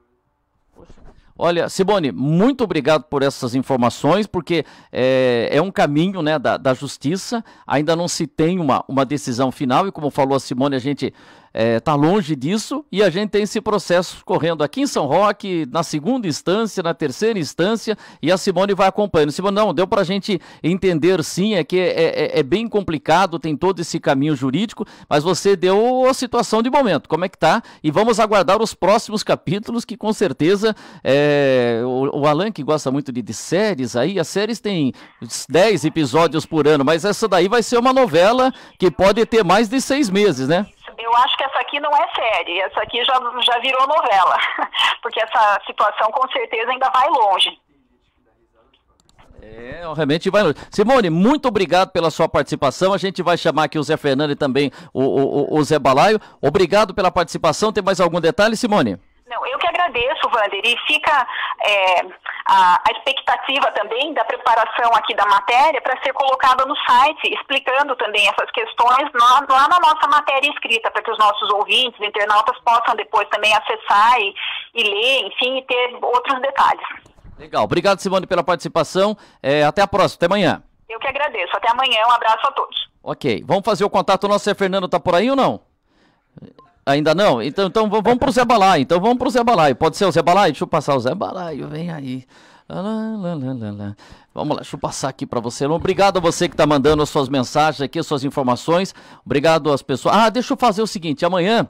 Olha, Simone, muito obrigado por essas informações, porque é, é um caminho, né, da, da justiça, ainda não se tem uma, uma decisão final, e como falou a Simone, a gente está é, longe disso, e a gente tem esse processo correndo aqui em São Roque, na segunda instância, na terceira instância, e a Simone vai acompanhando. Simone, não, deu para a gente entender sim, é que é, é, é bem complicado, tem todo esse caminho jurídico, mas você deu a situação de momento, como é que tá, e vamos aguardar os próximos capítulos, que com certeza, é, o, o Alan que gosta muito de, de séries aí, as séries têm dez episódios por ano, mas essa daí vai ser uma novela que pode ter mais de seis meses, né? Eu acho que essa aqui não é série, essa aqui já, já virou novela, porque essa situação com certeza ainda vai longe. É, realmente vai longe. Simone, muito obrigado pela sua participação, a gente vai chamar aqui o Zé Fernando e também o, o, o Zé Balaio. Obrigado pela participação, tem mais algum detalhe, Simone? Não, eu que agradeço, Wander, e fica é, a, a expectativa também da preparação aqui da matéria para ser colocada no site, explicando também essas questões lá, lá na nossa matéria escrita, para que os nossos ouvintes, internautas, possam depois também acessar e, e ler, enfim, e ter outros detalhes. Legal, obrigado, Simone, pela participação, é, até a próxima, até amanhã. Eu que agradeço, até amanhã, um abraço a todos. Ok, vamos fazer o contato. O nosso Zé Fernando tá por aí ou não? Ainda não? Então, então vamos pro Zé Balaio. Então vamos pro Zé Balaio. Pode ser o Zé Balaio? Deixa eu passar o Zé Balaio, vem aí. Lá, lá, lá, lá. Vamos lá, deixa eu passar aqui para você. Obrigado a você que está mandando as suas mensagens aqui, as suas informações. Obrigado às pessoas. Ah, deixa eu fazer o seguinte, amanhã...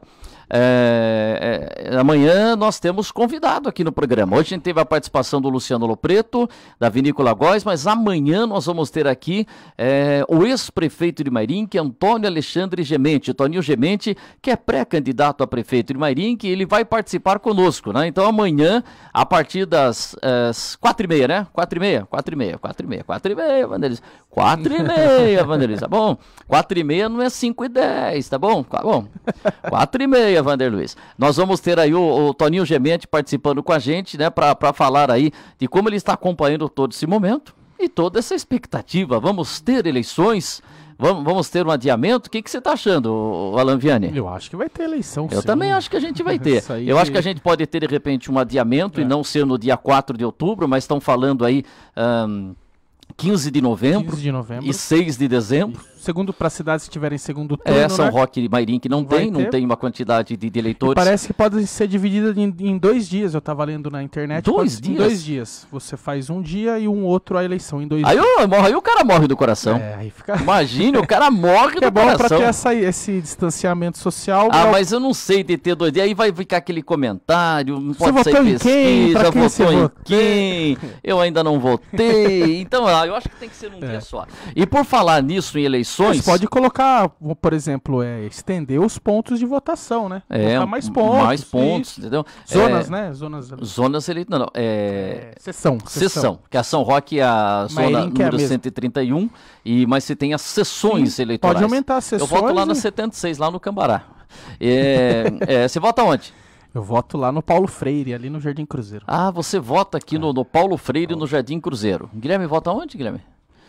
É, é, amanhã nós temos convidado aqui no programa. Hoje a gente teve a participação do Luciano Lopreto, da Vinícola Góes, mas amanhã nós vamos ter aqui é, o ex-prefeito de Mairinque, Antônio Alexandre Gemente, Toninho Gemente, que é pré-candidato a prefeito de Mairinque, ele vai participar conosco, né? Então amanhã, a partir das é, quatro e meia, né? Quatro e meia, quatro e meia, quatro e meia, quatro e meia, Vandelis. Quatro e meia, Vandelis, tá bom? Quatro e meia não é cinco e dez, tá bom? Tá bom? Quatro e meia, Vander Luiz. Nós vamos ter aí o, o Toninho Gemente participando com a gente, né, para falar aí de como ele está acompanhando todo esse momento e toda essa expectativa. Vamos ter eleições, vamos, vamos ter um adiamento. O que, que você está achando, Alan Vianney? Eu acho que vai ter eleição, Eu sim. também acho que a gente vai ter. Eu acho que a gente pode ter, de repente, um adiamento é. e não ser no dia quatro de outubro, mas estão falando aí... Um, quinze de novembro, quinze de novembro e seis de dezembro. Isso. Segundo para cidades que tiverem segundo turno, é, São né? Roque e Mairinque não Vai tem, ter. não tem uma quantidade de, de eleitores. E parece que pode ser dividida em, em dois dias, eu estava lendo na internet. Dois pode, dias? Em dois dias. Você faz um dia e um outro a eleição em dois aí dias. Eu, aí o cara morre do coração. É, aí fica... Imagine, o cara morre do é bom coração. para ter essa, esse distanciamento social. Ah, pra... mas eu não sei de ter dois dias. Aí vai ficar aquele comentário, não Você pode sair votou em quem? Pra pesquisa, quem você votou em votou? quem? Eu ainda não votei. Então, ah, eu acho que tem que ser num É. dia só. E por falar nisso em eleições... Você pode colocar, por exemplo, é, estender os pontos de votação, né? É, Botar mais pontos. mais pontos, isso. entendeu? Zonas, É, né? Zonas. Zonas eleitorais, não, não, é... É, sessão, Sessão, sessão. que a São Roque é a zona Mairinque é a número mesma. cento e trinta e um, e, mas você tem as sessões Sim, eleitorais. pode aumentar as Eu sessões. voto lá na e- setenta e seis, lá no Cambará. É, é, você vota onde? Eu voto lá no Paulo Freire, ali no Jardim Cruzeiro. Ah, você vota aqui no, no Paulo Freire, no Jardim Cruzeiro. Guilherme, vota onde, Guilherme?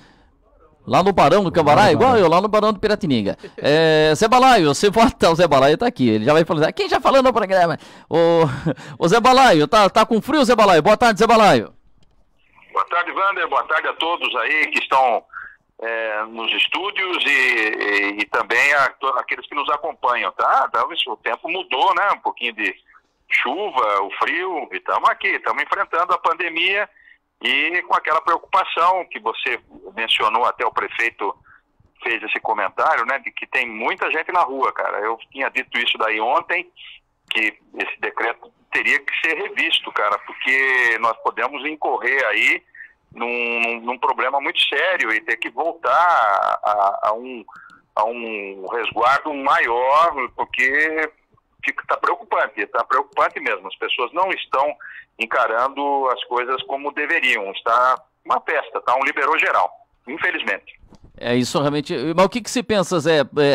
Lá no Barão do Cambará, Lá no igual Barão. eu, lá no Barão do Piratininga. É, Zé Balaio, você vota, o Zé Balaio tá aqui, ele já vai falar, quem já falou no programa? O, o Zé Balaio, tá, tá com frio, Zé Balaio? Boa tarde, Zé Balaio. Boa tarde, Wander. Boa tarde a todos aí que estão é, nos estúdios e, e, e também a, to- aqueles que nos acompanham, tá? Então, isso, o tempo mudou, né? Um pouquinho de chuva, o frio, e estamos aqui, estamos enfrentando a pandemia e com aquela preocupação que você mencionou, até o prefeito fez esse comentário, né? De que tem muita gente na rua, cara. Eu tinha dito isso daí ontem, que esse decreto teria que ser revisto, cara, porque nós podemos incorrer aí num, num problema muito sério e ter que voltar a, a, um, a um resguardo maior, porque está preocupante, está preocupante mesmo. As pessoas não estão encarando as coisas como deveriam. Está uma festa, está um liberou geral, infelizmente. É isso realmente. Mas o que, que se pensa, Zé? É,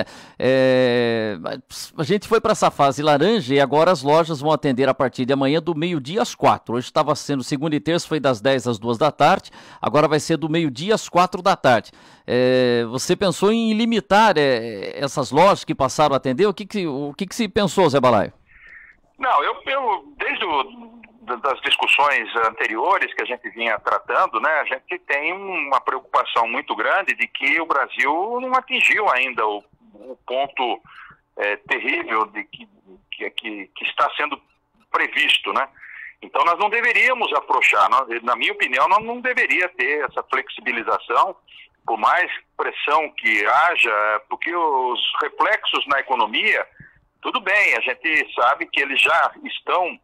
é, a gente foi para essa fase laranja e agora as lojas vão atender a partir de amanhã do meio-dia às quatro. Hoje estava sendo segunda e terça, foi das dez às duas da tarde. Agora vai ser do meio-dia às quatro da tarde. É, você pensou em limitar é, essas lojas que passaram a atender? O que, que, o que, que se pensou, Zé Balaio? Não, eu, eu desde o, das discussões anteriores que a gente vinha tratando, né, a gente tem uma preocupação muito grande de que o Brasil não atingiu ainda o, o ponto é, terrível de que, que, que, que está sendo previsto, né? Então nós não deveríamos afrouxar, nós, na minha opinião, nós não deveria ter essa flexibilização, por mais pressão que haja, porque os reflexos na economia, tudo bem, a gente sabe que eles já estão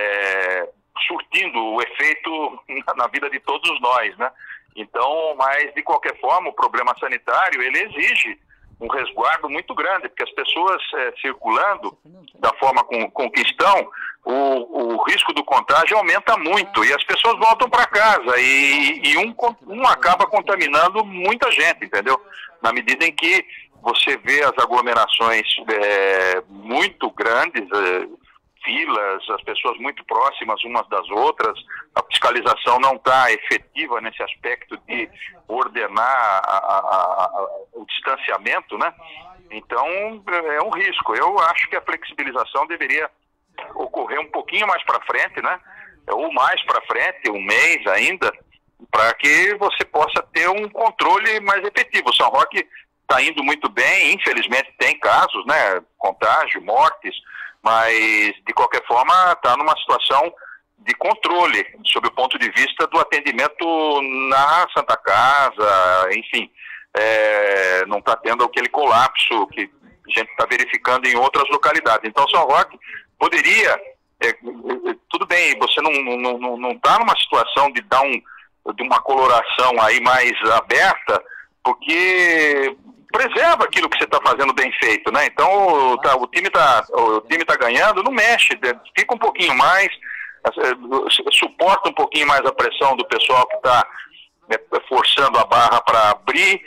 é, surtindo o efeito na, na vida de todos nós, né? Então, mas de qualquer forma, o problema sanitário, ele exige um resguardo muito grande, porque as pessoas é, circulando da forma com, com que estão, o, o risco do contágio aumenta muito e as pessoas voltam para casa e, e um, um acaba contaminando muita gente, entendeu? Na medida em que você vê as aglomerações é, muito grandes, é, filas, as pessoas muito próximas umas das outras, a fiscalização não está efetiva nesse aspecto de ordenar a, a, a, o distanciamento, né? Então é um risco. Eu acho que a flexibilização deveria ocorrer um pouquinho mais para frente, né? Ou mais para frente, um mês ainda, para que você possa ter um controle mais efetivo. São Roque está indo muito bem, infelizmente tem casos, né, contágio, mortes, mas de qualquer forma está numa situação de controle, sob o ponto de vista do atendimento na Santa Casa, enfim, é, não está tendo aquele colapso que a gente está verificando em outras localidades. Então, São Roque poderia, é, tudo bem, você não está não, não, não tá numa situação de dar um, de uma coloração aí mais aberta, porque preserva aquilo que você está fazendo bem feito, né? Então, tá, o time está o time tá ganhando, não mexe, fica um pouquinho mais, suporta um pouquinho mais a pressão do pessoal que está né, forçando a barra para abrir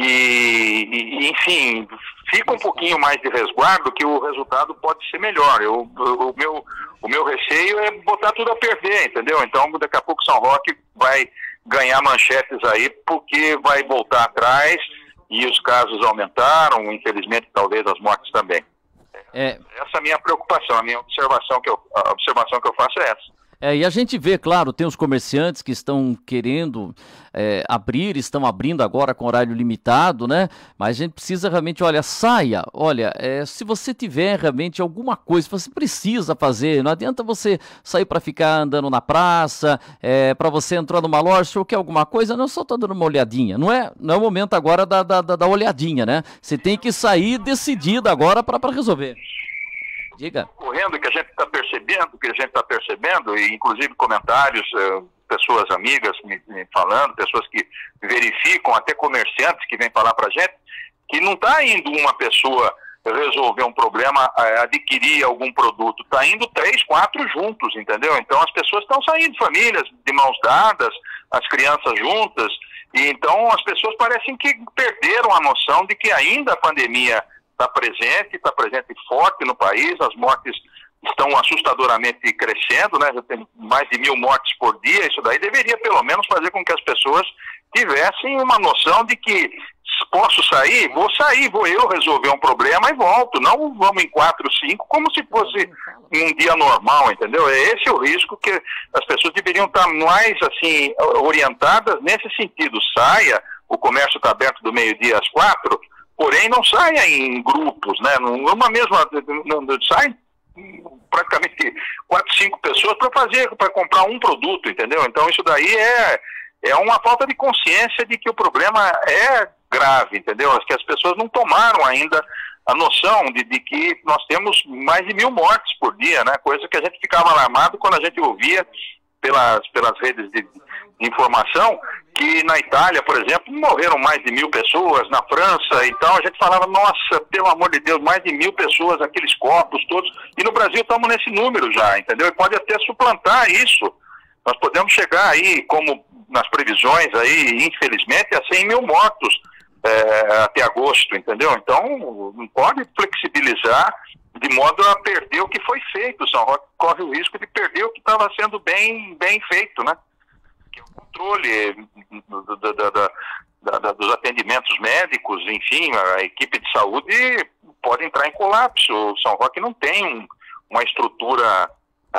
e, e, enfim, fica um pouquinho mais de resguardo que o resultado pode ser melhor. Eu, o, meu, o meu receio é botar tudo a perder, entendeu? Então, daqui a pouco São Roque vai ganhar manchetes aí porque vai voltar atrás e os casos aumentaram, infelizmente, talvez as mortes também. É. Essa é a minha preocupação, a minha observação que eu, a observação que eu faço é essa. É, e a gente vê, claro, tem os comerciantes que estão querendo é, abrir, estão abrindo agora com horário limitado, né? Mas a gente precisa realmente, olha, saia, olha, é, se você tiver realmente alguma coisa, você precisa fazer, não adianta você sair para ficar andando na praça, é, para você entrar numa loja, se você quer alguma coisa, não, só tá dando uma olhadinha, não é, não é o momento agora da, da, da olhadinha, né? Você tem que sair decidido agora para resolver. Diga. Correndo que a gente está percebendo, que a gente está percebendo, e inclusive comentários, eh, pessoas amigas me, me falando, pessoas que verificam, até comerciantes que vêm falar para a gente, que não está indo uma pessoa resolver um problema, eh, adquirir algum produto, está indo três, quatro juntos, entendeu? Então as pessoas estão saindo, famílias de mãos dadas, as crianças juntas, e então as pessoas parecem que perderam a noção de que ainda a pandemia está presente, está presente forte no país, as mortes estão assustadoramente crescendo, né? Já tem mais de mil mortes por dia, isso daí deveria pelo menos fazer com que as pessoas tivessem uma noção de que posso sair, vou sair, vou eu resolver um problema e volto, não vamos em quatro, cinco, como se fosse um dia normal, entendeu? Esse é o risco que as pessoas deveriam estar mais, assim, orientadas nesse sentido. Saia, o comércio está aberto do meio-dia às quatro, porém não saia em grupos, né? Numa mesma, não, sai praticamente quatro, cinco pessoas para fazer, para comprar um produto, entendeu? Então isso daí é, é uma falta de consciência de que o problema é grave, entendeu? Acho que as pessoas não tomaram ainda a noção de, de que nós temos mais de mil mortes por dia, né? Coisa que a gente ficava alarmado quando a gente ouvia pelas, pelas redes de, de informação, que na Itália, por exemplo, morreram mais de mil pessoas, na França e tal, a gente falava, nossa, pelo amor de Deus, mais de mil pessoas, aqueles corpos todos, e no Brasil estamos nesse número já, entendeu? E pode até suplantar isso, nós podemos chegar aí, como nas previsões aí, infelizmente, a cem mil mortos é, até agosto, entendeu? Então, não pode flexibilizar de modo a perder o que foi feito. O São Roque corre o risco de perder o que estava sendo bem, bem feito, né? Que é o controle da, da, da, da, dos atendimentos médicos, enfim, a equipe de saúde pode entrar em colapso. O São Roque não tem um, uma estrutura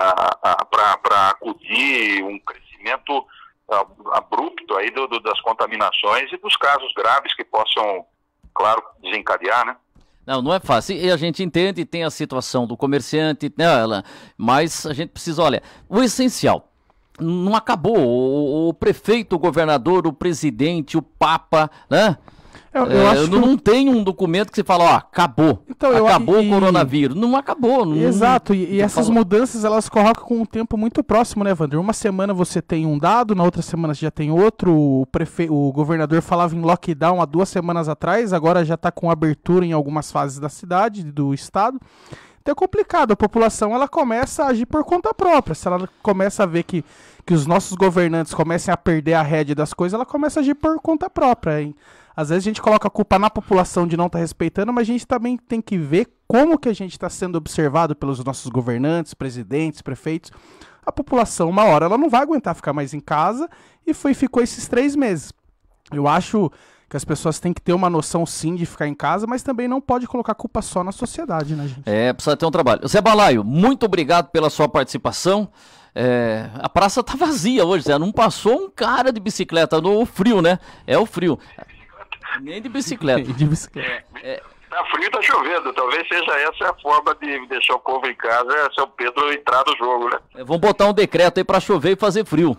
para acudir um crescimento a, abrupto aí do, do, das contaminações e dos casos graves que possam, claro, desencadear, né? Não, não é fácil. E a gente entende, tem a situação do comerciante, né, Alan? Mas a gente precisa, olha, o essencial, não acabou. O, o prefeito, o governador, o presidente, o papa, né? Eu, eu é, acho não, que... não tem um documento que você fala, ó, acabou, então, acabou eu, e... o coronavírus. Não acabou. Não, Exato, e, não e essas falando. mudanças, elas colocam com um tempo muito próximo, né, Wander? Uma semana você tem um dado, na outra semana você já tem outro. O, prefe... o governador falava em lockdown há duas semanas atrás, agora já está com abertura em algumas fases da cidade, do estado. Então é complicado, a população ela começa a agir por conta própria. Se ela começa a ver que, que os nossos governantes comecem a perder a rédea das coisas, ela começa a agir por conta própria, hein? Às vezes a gente coloca a culpa na população de não estar respeitando, mas a gente também tem que ver como que a gente está sendo observado pelos nossos governantes, presidentes, prefeitos. A população, uma hora, ela não vai aguentar ficar mais em casa e foi, ficou esses três meses. Eu acho que as pessoas têm que ter uma noção, sim, de ficar em casa, mas também não pode colocar a culpa só na sociedade, né, gente? É, precisa ter um trabalho. Zé Balaio, muito obrigado pela sua participação. É, a praça tá vazia hoje, Zé. Não passou um cara de bicicleta no frio, né? É o frio. Nem de bicicleta. Nem de bicicleta. É, Tá frio e tá chovendo. Talvez seja essa a forma de deixar o povo em casa, é São Pedro entrar no jogo, né? é, vamos botar um decreto aí pra chover e fazer frio.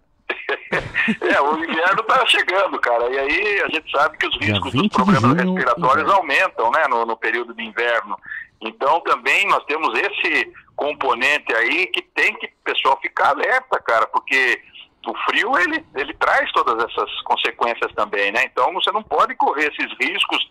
É, o inverno tá chegando, cara. E aí a gente sabe que os riscos dos vinte de problemas junho, respiratórios inverno. aumentam, né, no, no período de inverno. Então também nós temos esse componente aí que tem que o pessoal ficar alerta, cara, porque o frio, ele, ele traz todas essas consequências também, né? Então você não pode correr esses riscos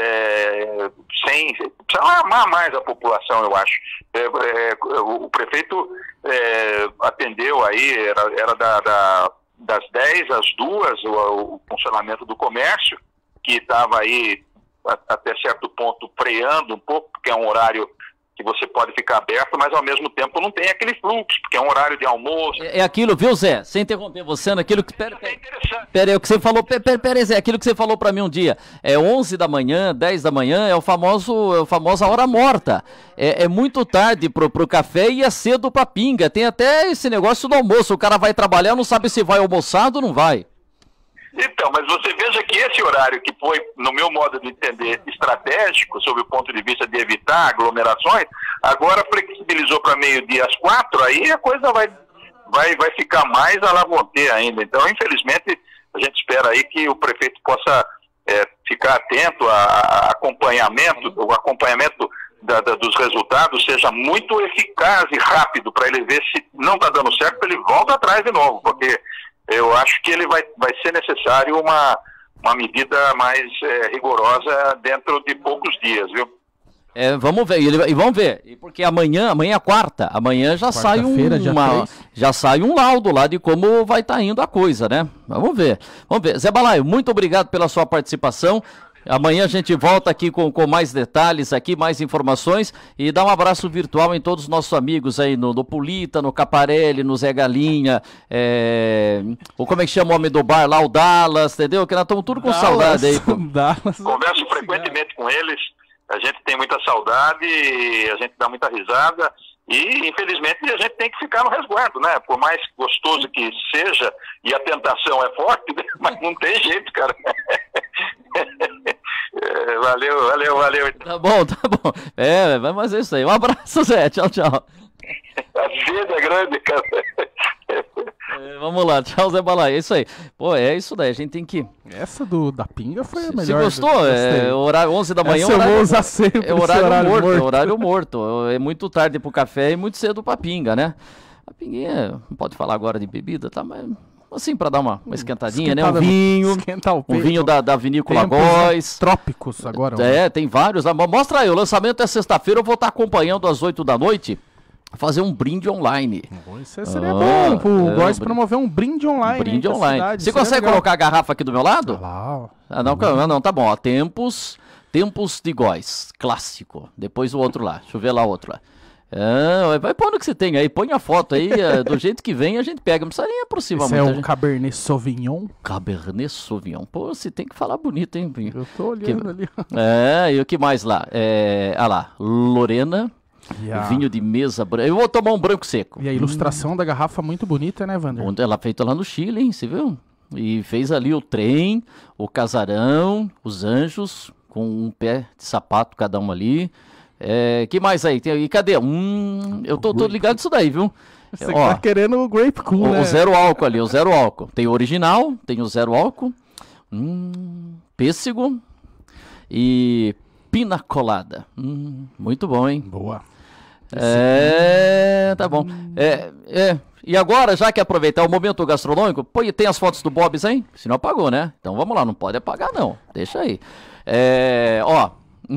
é, sem... Precisa amar mais a população, eu acho. É, é, o prefeito é, atendeu aí, era, era da, da, das dez às duas, o, o funcionamento do comércio, que estava aí a, até certo ponto freando um pouco, porque é um horário que você pode ficar aberto, mas ao mesmo tempo não tem aquele fluxo, porque é um horário de almoço. É, é aquilo, viu, Zé? Sem interromper você, naquilo que... Pera, É pera, interessante. pera aí, o que você falou... Pera, pera, pera aí, Zé, aquilo que você falou pra mim um dia. É onze da manhã, dez da manhã, é o famoso, é o famosa hora morta. É, é muito tarde pro, pro café e é cedo pra pinga. Tem até esse negócio do almoço. O cara vai trabalhar, não sabe se vai almoçado ou não vai. Então, mas você veja que esse horário que foi, no meu modo de entender, estratégico, sob o ponto de vista de evitar aglomerações, agora flexibilizou para meio-dia às quatro, aí a coisa vai, vai, vai ficar mais à la vontade ainda. Então, infelizmente, a gente espera aí que o prefeito possa é, ficar atento a, a acompanhamento, o acompanhamento da, da, dos resultados seja muito eficaz e rápido, para ele ver se não está dando certo, ele volta atrás de novo, porque eu acho que ele vai, vai ser necessário uma, uma medida mais é, rigorosa dentro de poucos dias, viu? É, vamos ver, e, ele- e vamos ver, e porque amanhã, amanhã é quarta, amanhã já sai um, Quarta-feira, dia uma- três. já sai um laudo lá de como vai estar indo a coisa, né? Vamos ver, vamos ver. Zé Balaio, muito obrigado pela sua participação. Amanhã a gente volta aqui com, com mais detalhes, aqui mais informações e dá um abraço virtual em todos os nossos amigos aí no, no Pulita, no Caparelli, no Zé Galinha, é, ou como é que chama o homem do bar lá, o Dallas, entendeu? Que nós estamos tudo com saudade aí. pô. Dallas. Converso frequentemente com eles, a gente tem muita saudade, a gente dá muita risada e, infelizmente, a gente tem que ficar no resguardo, né? Por mais gostoso que seja, e a tentação é forte, né? Mas não tem jeito, cara. É, valeu, valeu, valeu. Tá bom, tá bom. É, mas é isso aí. Um abraço, Zé. Tchau, tchau. A vida é grande, cara. É, vamos lá, tchau, Zé Balaio. É isso aí. Pô, é isso daí. A gente tem que. Essa do, da pinga foi a Você melhor. gostou? Gostei. É horário onze da manhã. Essa eu horário, vou usar sempre, é esse horário, horário morto, morto. É horário morto. É muito tarde pro café e muito cedo pra pinga, né? A pinguinha, não pode falar agora de bebida, tá? Mas assim, pra dar uma, uma esquentadinha, né? Um Esquentada, vinho. esquentar o Um peito. vinho da, da vinícola Tempos Góis. trópicos agora. né? É, tem vários lá. Mostra aí, o lançamento é sexta-feira, eu vou estar acompanhando às oito da noite. Fazer um brinde online. Isso seria Ah, bom pro é, Góis um promover um brinde online. Brinde aí pra online. cidade, Você seria consegue legal. colocar a garrafa aqui do meu lado? Lá, ó. Ah, não, não, não, tá bom. Ó, tempos, tempos de Góis, clássico. Depois o outro lá. Deixa eu ver lá o outro lá. Ah, vai pondo o que você tem aí, põe a foto aí, é, do jeito que vem a gente pega. Não precisa nem aproximar Esse é muito. a o gente- Cabernet Sauvignon. Cabernet Sauvignon. Pô, você tem que falar bonito, hein? Pinho? Eu tô olhando ali. É, e o que mais lá? É, ah lá, Lorena, E a, vinho de mesa branca. Eu vou tomar um branco seco. e a ilustração da garrafa muito bonita, né, Wander? Onde ela feita lá no Chile, hein? Você viu? E fez ali o trem, o casarão, os anjos, com um pé de sapato cada um ali. É, que mais aí? Tem, e cadê? Hum, eu tô, tô ligado nisso daí, viu? Você Ó, tá querendo o Grape Cool, o, né? o zero álcool ali, o zero álcool. Tem o original, tem o zero álcool, hum, pêssego e pina colada. Hum, muito bom, hein? Boa. É, tá bom. É, é. E agora, já que aproveitar o momento gastronômico, pô, e tem as fotos do Bob's, hein? Se não apagou, né? Então vamos lá, não pode apagar não. Deixa aí. É, ó.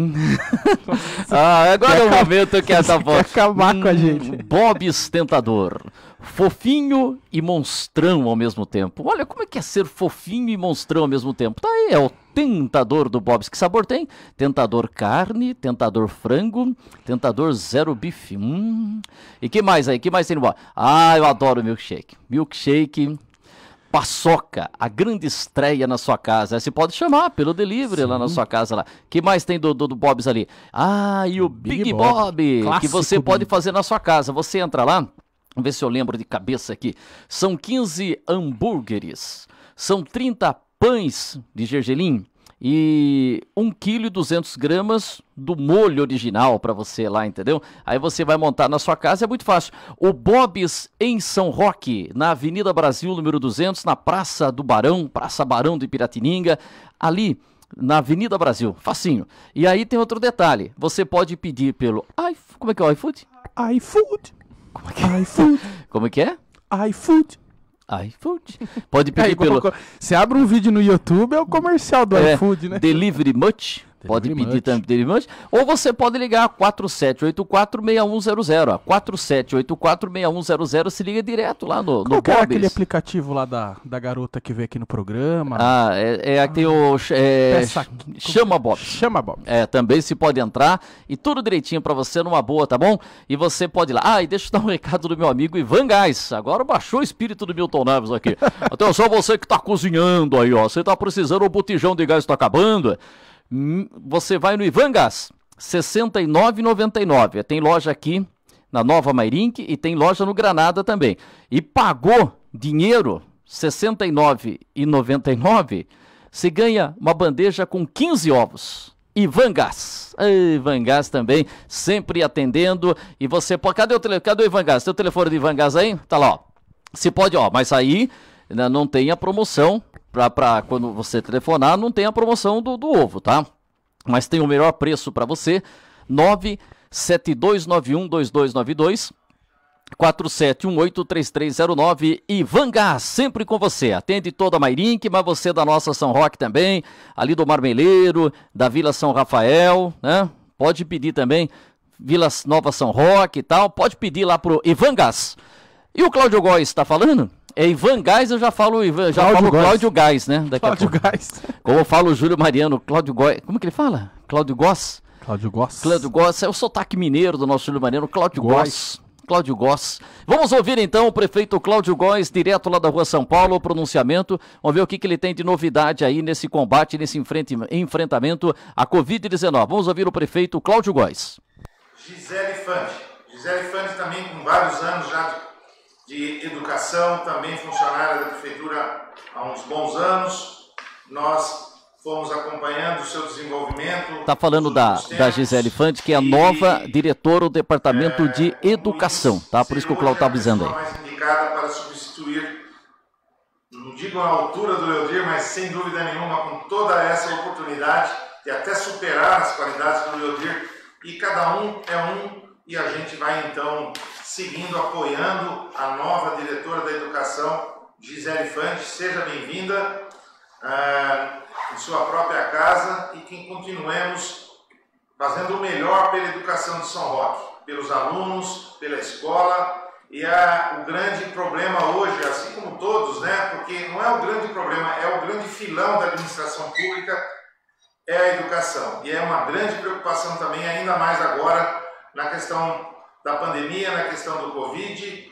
Ah, agora é o momento que essa Quer foto. acabar com a gente. Bob's Tentador. Fofinho e monstrão ao mesmo tempo. Olha, como é que é ser fofinho e monstrão ao mesmo tempo? Tá aí, é o tentador do Bob's. Que sabor tem? Tentador carne, tentador frango, tentador zero bife. Hum. E que mais aí? Que mais tem no Bob's? Ah, eu adoro milkshake. Milkshake... Paçoca, a grande estreia na sua casa. Você pode chamar pelo delivery lá na sua casa lá. Que mais tem do, do, do Bob's ali? Ah, e o Big, Big Bob, Bob. que Clássico você pode Big. fazer na sua casa. Você entra lá, vamos ver se eu lembro de cabeça aqui. São quinze hambúrgueres, são trinta pães de gergelim e um quilo e duzentas gramas do molho original para você lá, entendeu? Aí você vai montar na sua casa, é muito fácil. O Bob's em São Roque, na Avenida Brasil, número duzentos, na Praça do Barão, Praça Barão do Piratininga, ali na Avenida Brasil, facinho. E aí tem outro detalhe, você pode pedir pelo... Ai, como é que é o iFood? iFood. Como é que é? iFood. Como é que é? iFood. iFood. Pode pedir Aí, pelo... Você abre um vídeo no YouTube, é o comercial do é, iFood, né? Delivery Much. Pode Delivery pedir Much. também Delivery Much. Ou você pode ligar quatro sete oito quatro, seis um zero zero. quatro sete oito quatro, seis um zero zero. Se liga direto lá no, no Qual que era Bob's. aquele aplicativo lá da, da garota que veio aqui no programa? Ah, é, é tem o... É, Peça- chama Bob's. Chama Bob. É, também se pode entrar e tudo direitinho pra você numa boa, tá bom? E você pode ir lá. Ah, e deixa eu dar um recado do meu amigo Ivan Gás. Agora baixou o espírito do Milton Neves aqui. Atenção, você que tá cozinhando aí, ó. Você tá precisando, o botijão de gás tá acabando. Hum, Você vai no Ivan Gás, sessenta e nove e noventa e nove. Tem loja aqui na Nova Mairink e tem loja no Granada também. E pagou dinheiro, sessenta e nove e noventa e nove, você ganha uma bandeja com quinze ovos. Ivan Gás. Ivan Gás também, sempre atendendo. E você pode... Cadê o, tele... Cadê o Ivan Gás? Tem o telefone do Ivan Gás aí? Tá lá, ó. Você pode, ó, mas aí né, não tem a promoção. Pra, pra quando você telefonar, não tem a promoção do, do ovo, tá? Mas tem o melhor preço para você. nove sete dois nove um dois dois nove dois, quatro sete um oito três três zero nove. Ivan Gás, sempre com você. Atende toda a Mairink, mas você da nossa São Roque também, ali do Marmeleiro, da Vila São Rafael, né? Pode pedir também, Vila Nova São Roque e tal. Pode pedir lá pro Ivan Gás. E o Cláudio Góes está falando? É Ivan Gás, eu já falo, Ivan, já Cláudio falo Góes. Cláudio Gás, né? Daqui Cláudio a pouco. Gás. Como eu falo o Júlio Mariano, Cláudio Góes. Como que ele fala? Cláudio Góes? Cláudio Góes. Cláudio Góes, é o sotaque mineiro do nosso Júlio Mariano, Cláudio Góes. Góes. Cláudio Góes. Vamos ouvir então o prefeito Cláudio Góes, direto lá da Rua São Paulo, o pronunciamento. Vamos ver o que, que ele tem de novidade aí nesse combate, nesse enfrente- enfrentamento à covid dezenove. Vamos ouvir o prefeito Cláudio Góes. Gisele Fante. Gisele Fante também com vários anos já de educação, também funcionária da prefeitura há uns bons anos. Nós fomos acompanhando o seu desenvolvimento. Está falando da, da Gisele Fante, que é a nova diretora do Departamento de Educação, tá? Por isso que o Cláudio está avisando aí. A mais indicada para substituir, não digo a altura do Leodir, mas sem dúvida nenhuma, com toda essa oportunidade de até superar as qualidades do Leodir. E cada um é um, e a gente vai então seguindo, apoiando a nova diretora da Educação, Gisele Fante. Seja bem-vinda ah, em sua própria casa e que continuemos fazendo o melhor pela educação de São Roque, pelos alunos, pela escola. E a, o grande problema hoje, assim como todos, né, porque não é o grande problema, é o grande filão da administração pública, é a educação. E é uma grande preocupação também, ainda mais agora, na questão da pandemia, na questão do Covid,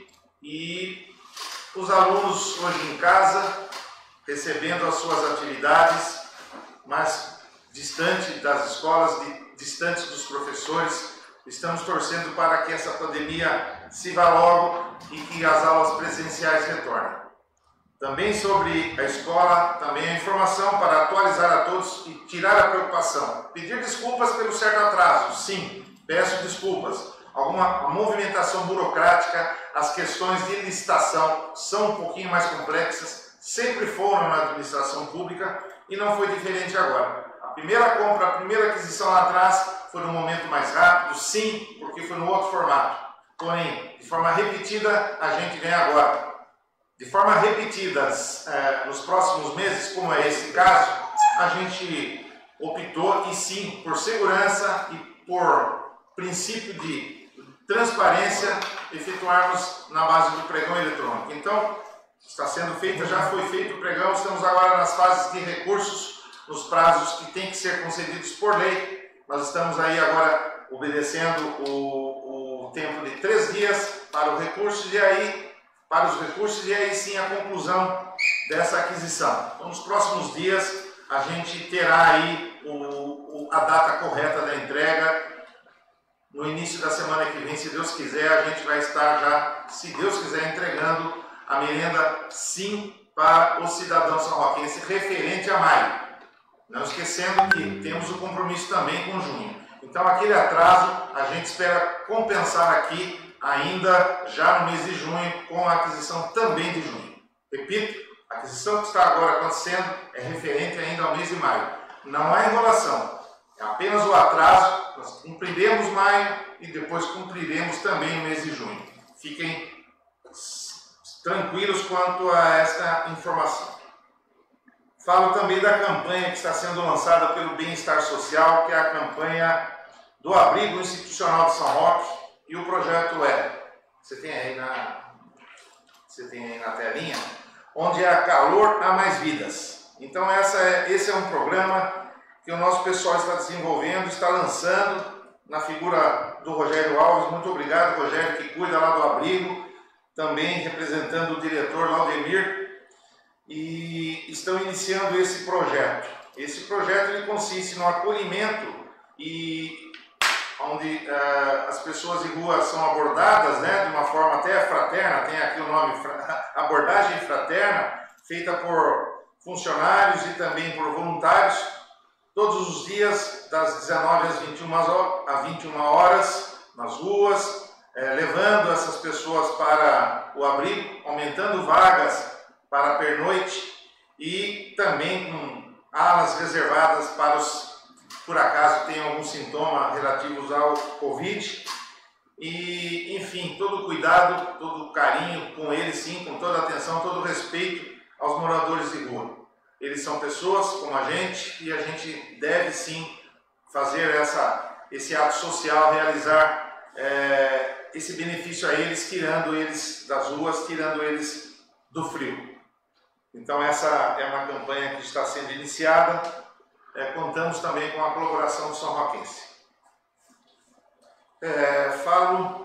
e os alunos hoje em casa, recebendo as suas atividades, mas distante das escolas, distante dos professores. Estamos torcendo para que essa pandemia se vá logo e que as aulas presenciais retornem. Também sobre a escola, também a informação para atualizar a todos e tirar a preocupação. Pedir desculpas pelo certo atraso, sim, peço desculpas. Alguma movimentação burocrática, as questões de licitação são um pouquinho mais complexas, sempre foram na administração pública e não foi diferente agora. A primeira compra, a primeira aquisição lá atrás foi num momento mais rápido, sim, porque foi no outro formato. Porém, de forma repetida, a gente vem agora. De forma repetida, eh, nos próximos meses, como é esse caso, a gente optou, e sim, por segurança e por princípio de transparência, efetuarmos na base do pregão eletrônico. Então, está sendo feita, já foi feito o pregão, estamos agora nas fases de recursos, nos prazos que têm que ser concedidos por lei. Nós estamos aí agora obedecendo o, o tempo de três dias para o recurso e aí, para os recursos e aí sim a conclusão dessa aquisição. Então, nos próximos dias a gente terá aí o, o, a data correta da entrega. No início da semana que vem, se Deus quiser, a gente vai estar já, se Deus quiser, entregando a merenda sim para o cidadão são roquense referente a maio. Não esquecendo que temos o compromisso também com junho. Então, aquele atraso a gente espera compensar aqui ainda já no mês de junho com a aquisição também de junho. Repito, a aquisição que está agora acontecendo é referente ainda ao mês de maio. Não há enrolação, é apenas o atraso. Nós cumpriremos maio e depois cumpriremos também o mês de junho. Fiquem tranquilos quanto a esta informação. Falo também da campanha que está sendo lançada pelo Bem-Estar Social, que é a campanha do Abrigo Institucional de São Roque e o projeto é, você tem aí na, você tem aí na telinha, onde é calor a mais vidas. Então essa é, esse é um programa que o nosso pessoal está desenvolvendo, está lançando na figura do Rogério Alves. Muito obrigado, Rogério, que cuida lá do abrigo, também representando o diretor Laudemir. E estão iniciando esse projeto. Esse projeto ele consiste no acolhimento e onde uh, as pessoas de rua são abordadas, né, de uma forma até fraterna, tem aqui o nome abordagem fraterna, feita por funcionários e também por voluntários, todos os dias das dezenove às vinte e uma horas nas ruas, eh, levando essas pessoas para o abrigo, aumentando vagas para a pernoite e também com alas reservadas para os que por acaso tenham algum sintoma relativos ao Covid. E, enfim, todo cuidado, todo carinho com eles, sim, com toda atenção, todo respeito aos moradores de rua. Eles são pessoas como a gente e a gente deve, sim, fazer essa, esse ato social, realizar é, esse benefício a eles, tirando eles das ruas, tirando eles do frio. Então essa é uma campanha que está sendo iniciada, é, contamos também com a colaboração do São Roquense. É, falo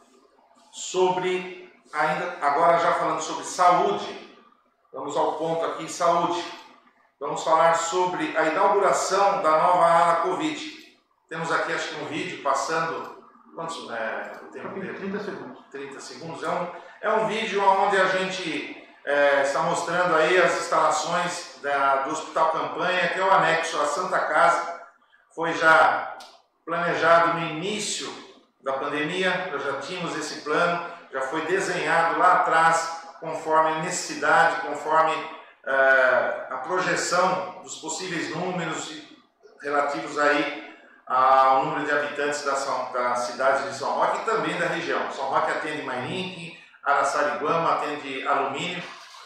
sobre, ainda agora já falando sobre saúde, vamos ao ponto aqui, saúde. Vamos falar sobre a inauguração da nova ala Covid. Temos aqui acho que um vídeo passando, quantos, é, o tempo dele? trinta segundos. trinta segundos, é um, é um vídeo onde a gente É, está mostrando aí as instalações da, do Hospital Campanha, que é o anexo à Santa Casa. Foi já planejado no início da pandemia, nós já tínhamos esse plano, já foi desenhado lá atrás, conforme a necessidade, conforme é, a projeção dos possíveis números relativos aí ao número de habitantes da, São, da cidade de São Roque e também da região. São Roque atende Mairink, Araçariguama atende Alumínio,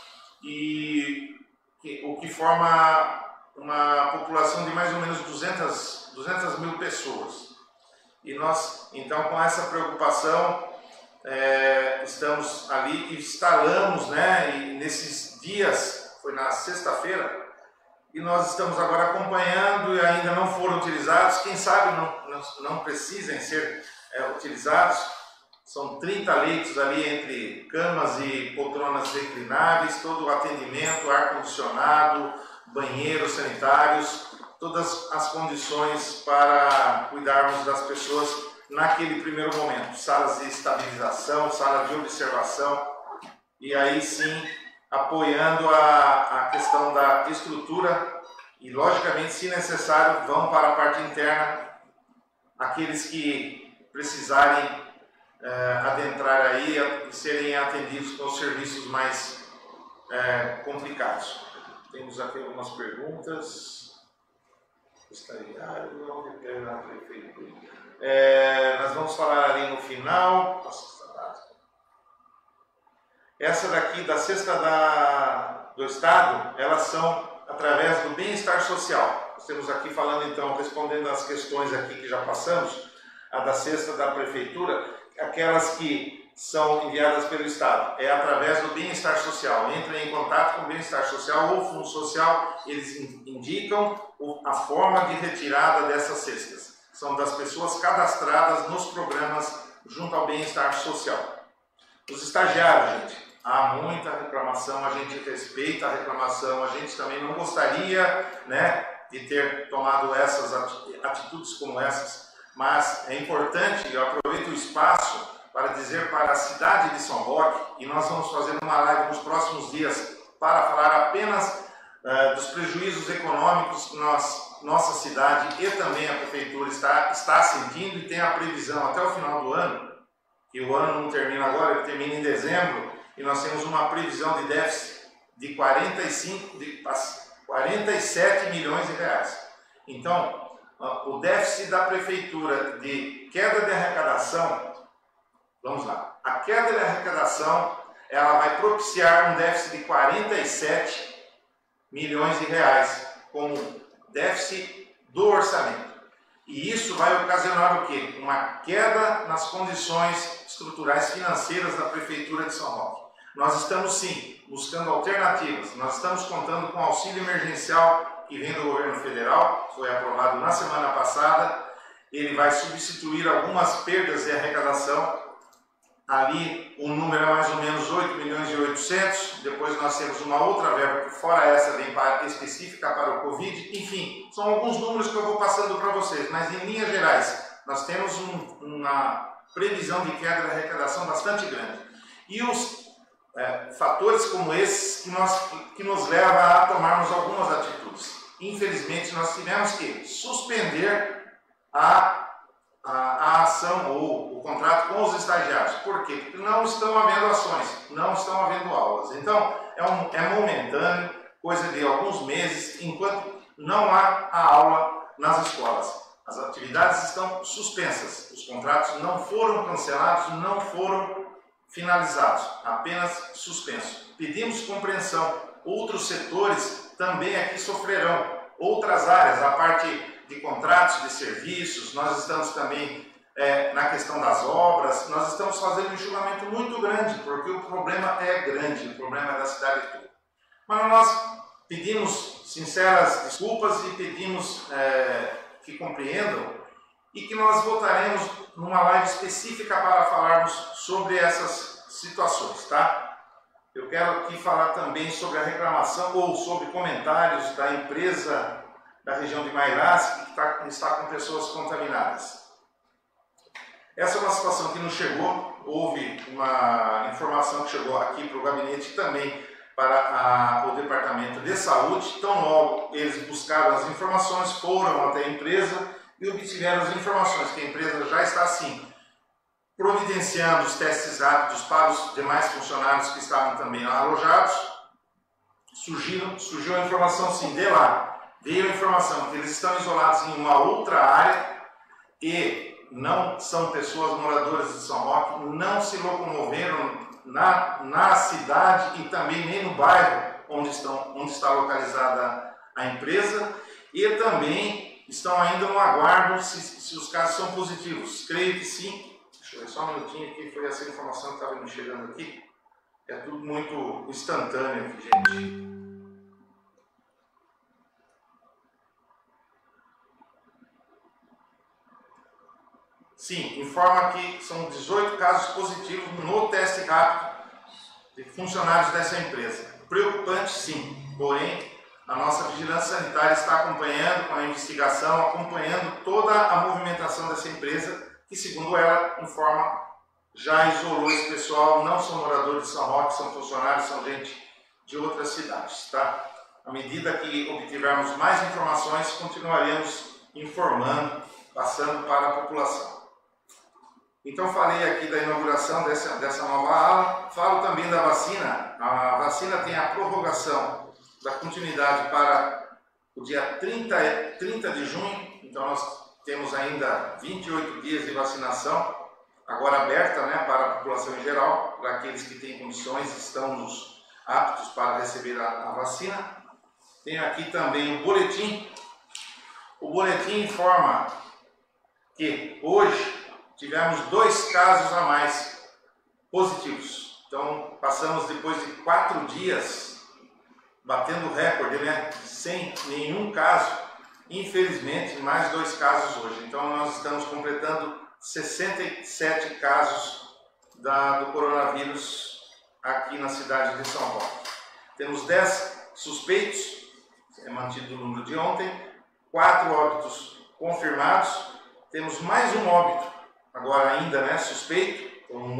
e que, o que forma uma população de mais ou menos duzentas mil pessoas. E nós, então, com essa preocupação, é, estamos ali e instalamos, né, e nesses dias, foi na sexta-feira, e nós estamos agora acompanhando e ainda não foram utilizados, quem sabe não, não, não precisem ser é, utilizados. São trinta leitos ali entre camas e poltronas reclináveis, todo o atendimento, ar-condicionado, banheiros sanitários, todas as condições para cuidarmos das pessoas naquele primeiro momento. Salas de estabilização, sala de observação e aí sim apoiando a, a questão da estrutura e, logicamente, se necessário, vão para a parte interna aqueles que precisarem É, adentrar aí e serem atendidos com os serviços mais é, complicados. Temos aqui algumas perguntas. Estagiário, onde é na prefeitura? É, nós vamos falar ali no final. Essa daqui da cesta da, do Estado, elas são através do Bem-Estar Social. Nós temos aqui falando então, respondendo às questões aqui que já passamos, a da cesta da prefeitura, aquelas que são enviadas pelo Estado, é através do Bem-Estar Social. Entrem em contato com o Bem-Estar Social ou Fundo Social, eles indicam a forma de retirada dessas cestas. São das pessoas cadastradas nos programas junto ao Bem-Estar Social. Os estagiários, gente, há muita reclamação, a gente respeita a reclamação, a gente também não gostaria, né, de ter tomado essas atitudes como essas, mas é importante, eu aproveito o espaço para dizer para a cidade de São Roque, e nós vamos fazer uma live nos próximos dias para falar apenas uh, dos prejuízos econômicos que nós, nossa cidade e também a prefeitura está, está sentindo, e tem a previsão até o final do ano, que o ano não termina agora, ele termina em dezembro, e nós temos uma previsão de déficit de quarenta e cinco, de quarenta e sete milhões de reais. Então, o déficit da prefeitura de queda de arrecadação, vamos lá, a queda de arrecadação, ela vai propiciar um déficit de quarenta e sete milhões de reais como déficit do orçamento. E isso vai ocasionar o quê? Uma queda nas condições estruturais financeiras da prefeitura de São Roque. Nós estamos sim buscando alternativas, nós estamos contando com o auxílio emergencial que vem do governo federal, foi aprovado na semana passada. Ele vai substituir algumas perdas de arrecadação. Ali o número é mais ou menos oito milhões e oitocentos, depois nós temos uma outra verba que fora essa vem para, específica para o Covid. Enfim, são alguns números que eu vou passando para vocês, mas em linhas gerais nós temos um, uma previsão de queda de arrecadação bastante grande. E os é, fatores como esses que, nós, que nos levam a tomarmos algumas atitudes. Infelizmente nós tivemos que suspender a A, a ação ou o contrato com os estagiários. Por quê? Porque não estão havendo ações, não estão havendo aulas. Então, é, um, é momentâneo, coisa de alguns meses, enquanto não há a aula nas escolas. As atividades estão suspensas, os contratos não foram cancelados, não foram finalizados, apenas suspensos. Pedimos compreensão. Outros setores também aqui sofrerão, outras áreas, a parte de contratos de serviços, nós estamos também é, na questão das obras, nós estamos fazendo um enxugamento muito grande, porque o problema é grande, o problema é da cidade toda. Mas nós pedimos sinceras desculpas e pedimos é, que compreendam e que nós voltaremos numa live específica para falarmos sobre essas situações, tá? Eu quero aqui falar também sobre a reclamação ou sobre comentários da empresa da região de Mairás, que tá, está com pessoas contaminadas. Essa é uma situação que nos chegou, houve uma informação que chegou aqui para o gabinete também para a, o Departamento de Saúde. Então, logo eles buscaram as informações, foram até a empresa e obtiveram as informações que a empresa já está, sim, providenciando os testes rápidos para os demais funcionários que estavam também alojados. Surgiram, surgiu a informação, sim, de lá. Veio a informação que eles estão isolados em uma outra área e não são pessoas moradoras de São Roque, não se locomoveram na, na cidade e também nem no bairro onde, estão, onde está localizada a empresa, e também estão ainda no aguardo se, se os casos são positivos. Creio que sim. Deixa eu ver só um minutinho aqui, foi essa informação que estava me chegando aqui. É tudo muito instantâneo aqui, gente. Sim, informa que são dezoito casos positivos no teste rápido de funcionários dessa empresa. Preocupante, sim, porém a nossa vigilância sanitária está acompanhando com a investigação, acompanhando toda a movimentação dessa empresa, que segundo ela informa, já isolou esse pessoal, não são moradores de São Roque, são funcionários, são gente de outras cidades, tá? À medida que obtivermos mais informações, continuaremos informando, passando para a população. Então, falei aqui da inauguração dessa, dessa nova ala, falo também da vacina. A vacina tem a prorrogação da continuidade para o dia trinta, trinta de junho, então nós temos ainda vinte e oito dias de vacinação, agora aberta, né, para a população em geral, para aqueles que têm condições, estamos aptos para receber a, a vacina. Tenho aqui também o boletim. O boletim informa que hoje tivemos dois casos a mais positivos. Então, passamos depois de quatro dias batendo recorde, né? Sem nenhum caso. Infelizmente, mais dois casos hoje. Então, nós estamos completando sessenta e sete casos da, do coronavírus aqui na cidade de São Roque. Temos dez suspeitos, é mantido o número de ontem, quatro óbitos confirmados. Temos mais um óbito agora ainda, né, suspeito, com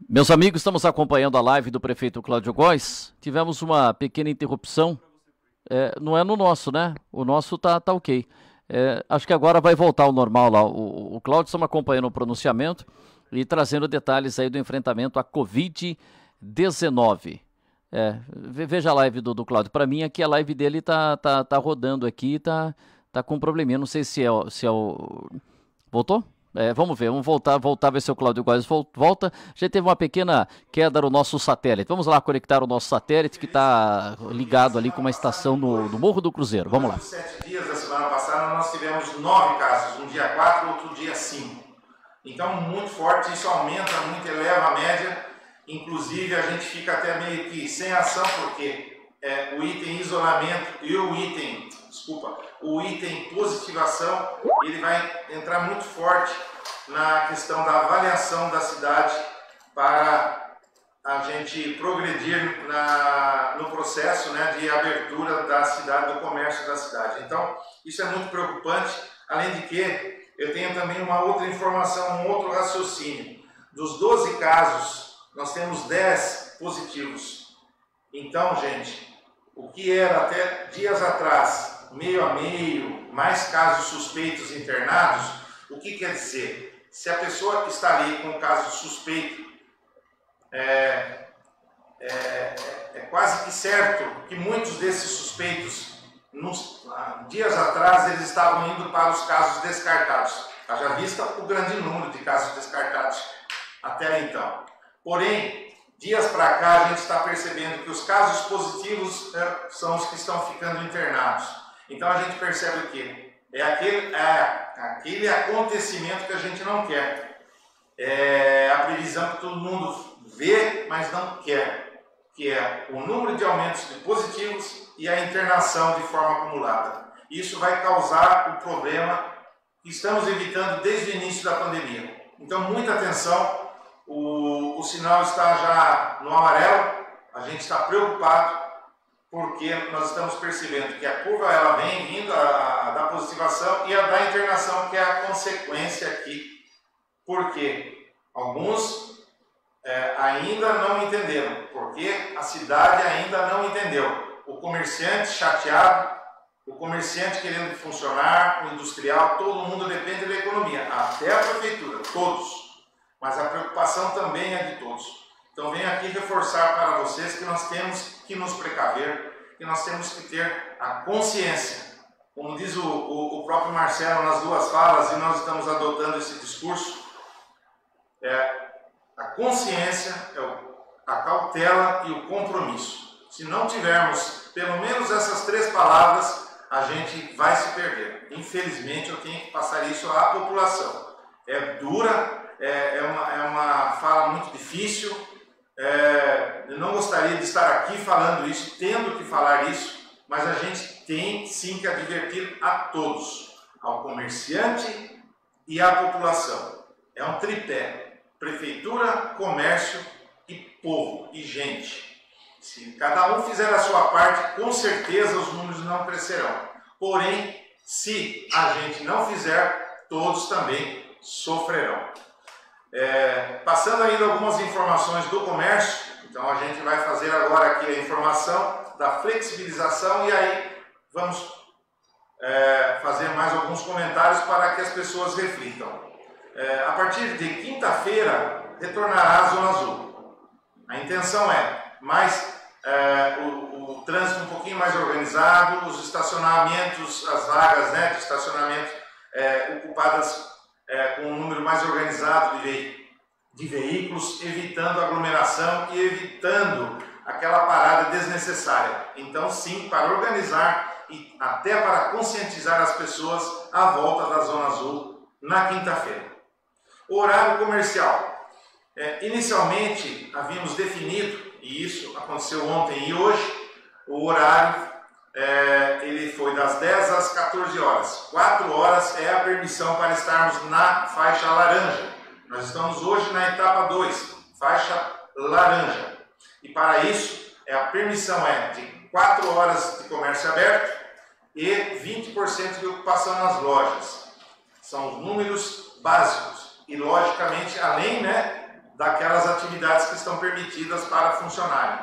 Meus amigos, estamos acompanhando a live do prefeito Cláudio Góes. Tivemos uma pequena interrupção. É, não é no nosso, né? O nosso tá, tá ok. É, acho que agora vai voltar ao normal lá. O, o Cláudio, estamos acompanhando o pronunciamento e trazendo detalhes aí do enfrentamento à covid dezenove. É, veja a live do, do Cláudio. Para mim aqui a live dele tá, tá, tá rodando aqui, tá, tá com um probleminha. Não sei se é, se é o... Voltou? É, vamos ver, vamos voltar, voltar, ver se o Cláudio Góes volta. Já teve uma pequena queda no nosso satélite. Vamos lá conectar o nosso satélite que está ligado ali com uma estação no, no Morro do Cruzeiro. Vamos lá. Nos sete dias da semana passada nós tivemos nove casos, um dia quatro, outro dia cinco. Então muito forte, isso aumenta muito, eleva a média. Inclusive a gente fica até meio que sem ação, porque é, o item isolamento e o item, desculpa, o item positivação, ele vai entrar muito forte na questão da avaliação da cidade para a gente progredir na, no processo, né, de abertura da cidade, do comércio da cidade. Então, isso é muito preocupante, além de que eu tenho também uma outra informação, um outro raciocínio. Dos doze casos, nós temos dez positivos. Então, gente, o que era até dias atrás, meio a meio, mais casos suspeitos internados, o que quer dizer? Se a pessoa está ali com um caso suspeito, é, é, é quase que certo que muitos desses suspeitos, nos, dias atrás, eles estavam indo para os casos descartados. Haja vista o grande número de casos descartados até então. Porém, dias para cá, a gente está percebendo que os casos positivos é, são os que estão ficando internados. Então a gente percebe o quê? É aquele, é aquele acontecimento que a gente não quer. É a previsão que todo mundo vê, mas não quer. Que é o número de aumentos de positivos e a internação de forma acumulada. Isso vai causar o problema que estamos evitando desde o início da pandemia. Então muita atenção. O, o sinal está já no amarelo, a gente está preocupado porque nós estamos percebendo que a curva ela vem vindo a, a da positivação e a da internação, que é a consequência aqui. Porque alguns é, ainda não entenderam, porque a cidade ainda não entendeu. O comerciante chateado, o comerciante querendo funcionar, o industrial, todo mundo depende da economia, até a prefeitura, todos. Mas a preocupação também é de todos. Então venho aqui reforçar para vocês que nós temos que nos precaver, que nós temos que ter a consciência. Como diz o, o, o próprio Marcelo nas duas falas, e nós estamos adotando esse discurso, é, a consciência, é o, a cautela e o compromisso. Se não tivermos pelo menos essas três palavras, a gente vai se perder. Infelizmente eu tenho que passar isso à população. É dura, É, é, uma, é uma fala muito difícil, é, eu não gostaria de estar aqui falando isso, tendo que falar isso, mas a gente tem sim que advertir a todos, ao comerciante e à população. É um tripé, prefeitura, comércio e povo, e gente. Se cada um fizer a sua parte, com certeza os números não crescerão. Porém, se a gente não fizer, todos também sofrerão. É, passando ainda algumas informações do comércio, então a gente vai fazer agora aqui a informação da flexibilização e aí vamos é, fazer mais alguns comentários para que as pessoas reflitam. É, a partir de quinta-feira retornará a Zona Azul. A intenção é mais é, o, o trânsito um pouquinho mais organizado, os estacionamentos, as vagas, né, de estacionamento é, ocupadas É, com um número mais organizado de, ve de veículos, evitando aglomeração e evitando aquela parada desnecessária. Então, sim, para organizar e até para conscientizar as pessoas à volta da Zona Azul na quinta-feira. O horário comercial. É, inicialmente, havíamos definido, e isso aconteceu ontem e hoje, o horário É, ele foi das dez às quatorze horas. quatro horas é a permissão para estarmos na faixa laranja. Nós estamos hoje na etapa dois, faixa laranja. E para isso, é, a permissão é de quatro horas de comércio aberto e vinte por cento de ocupação nas lojas. São os números básicos. E, logicamente, além, né, daquelas atividades que estão permitidas para funcionarem.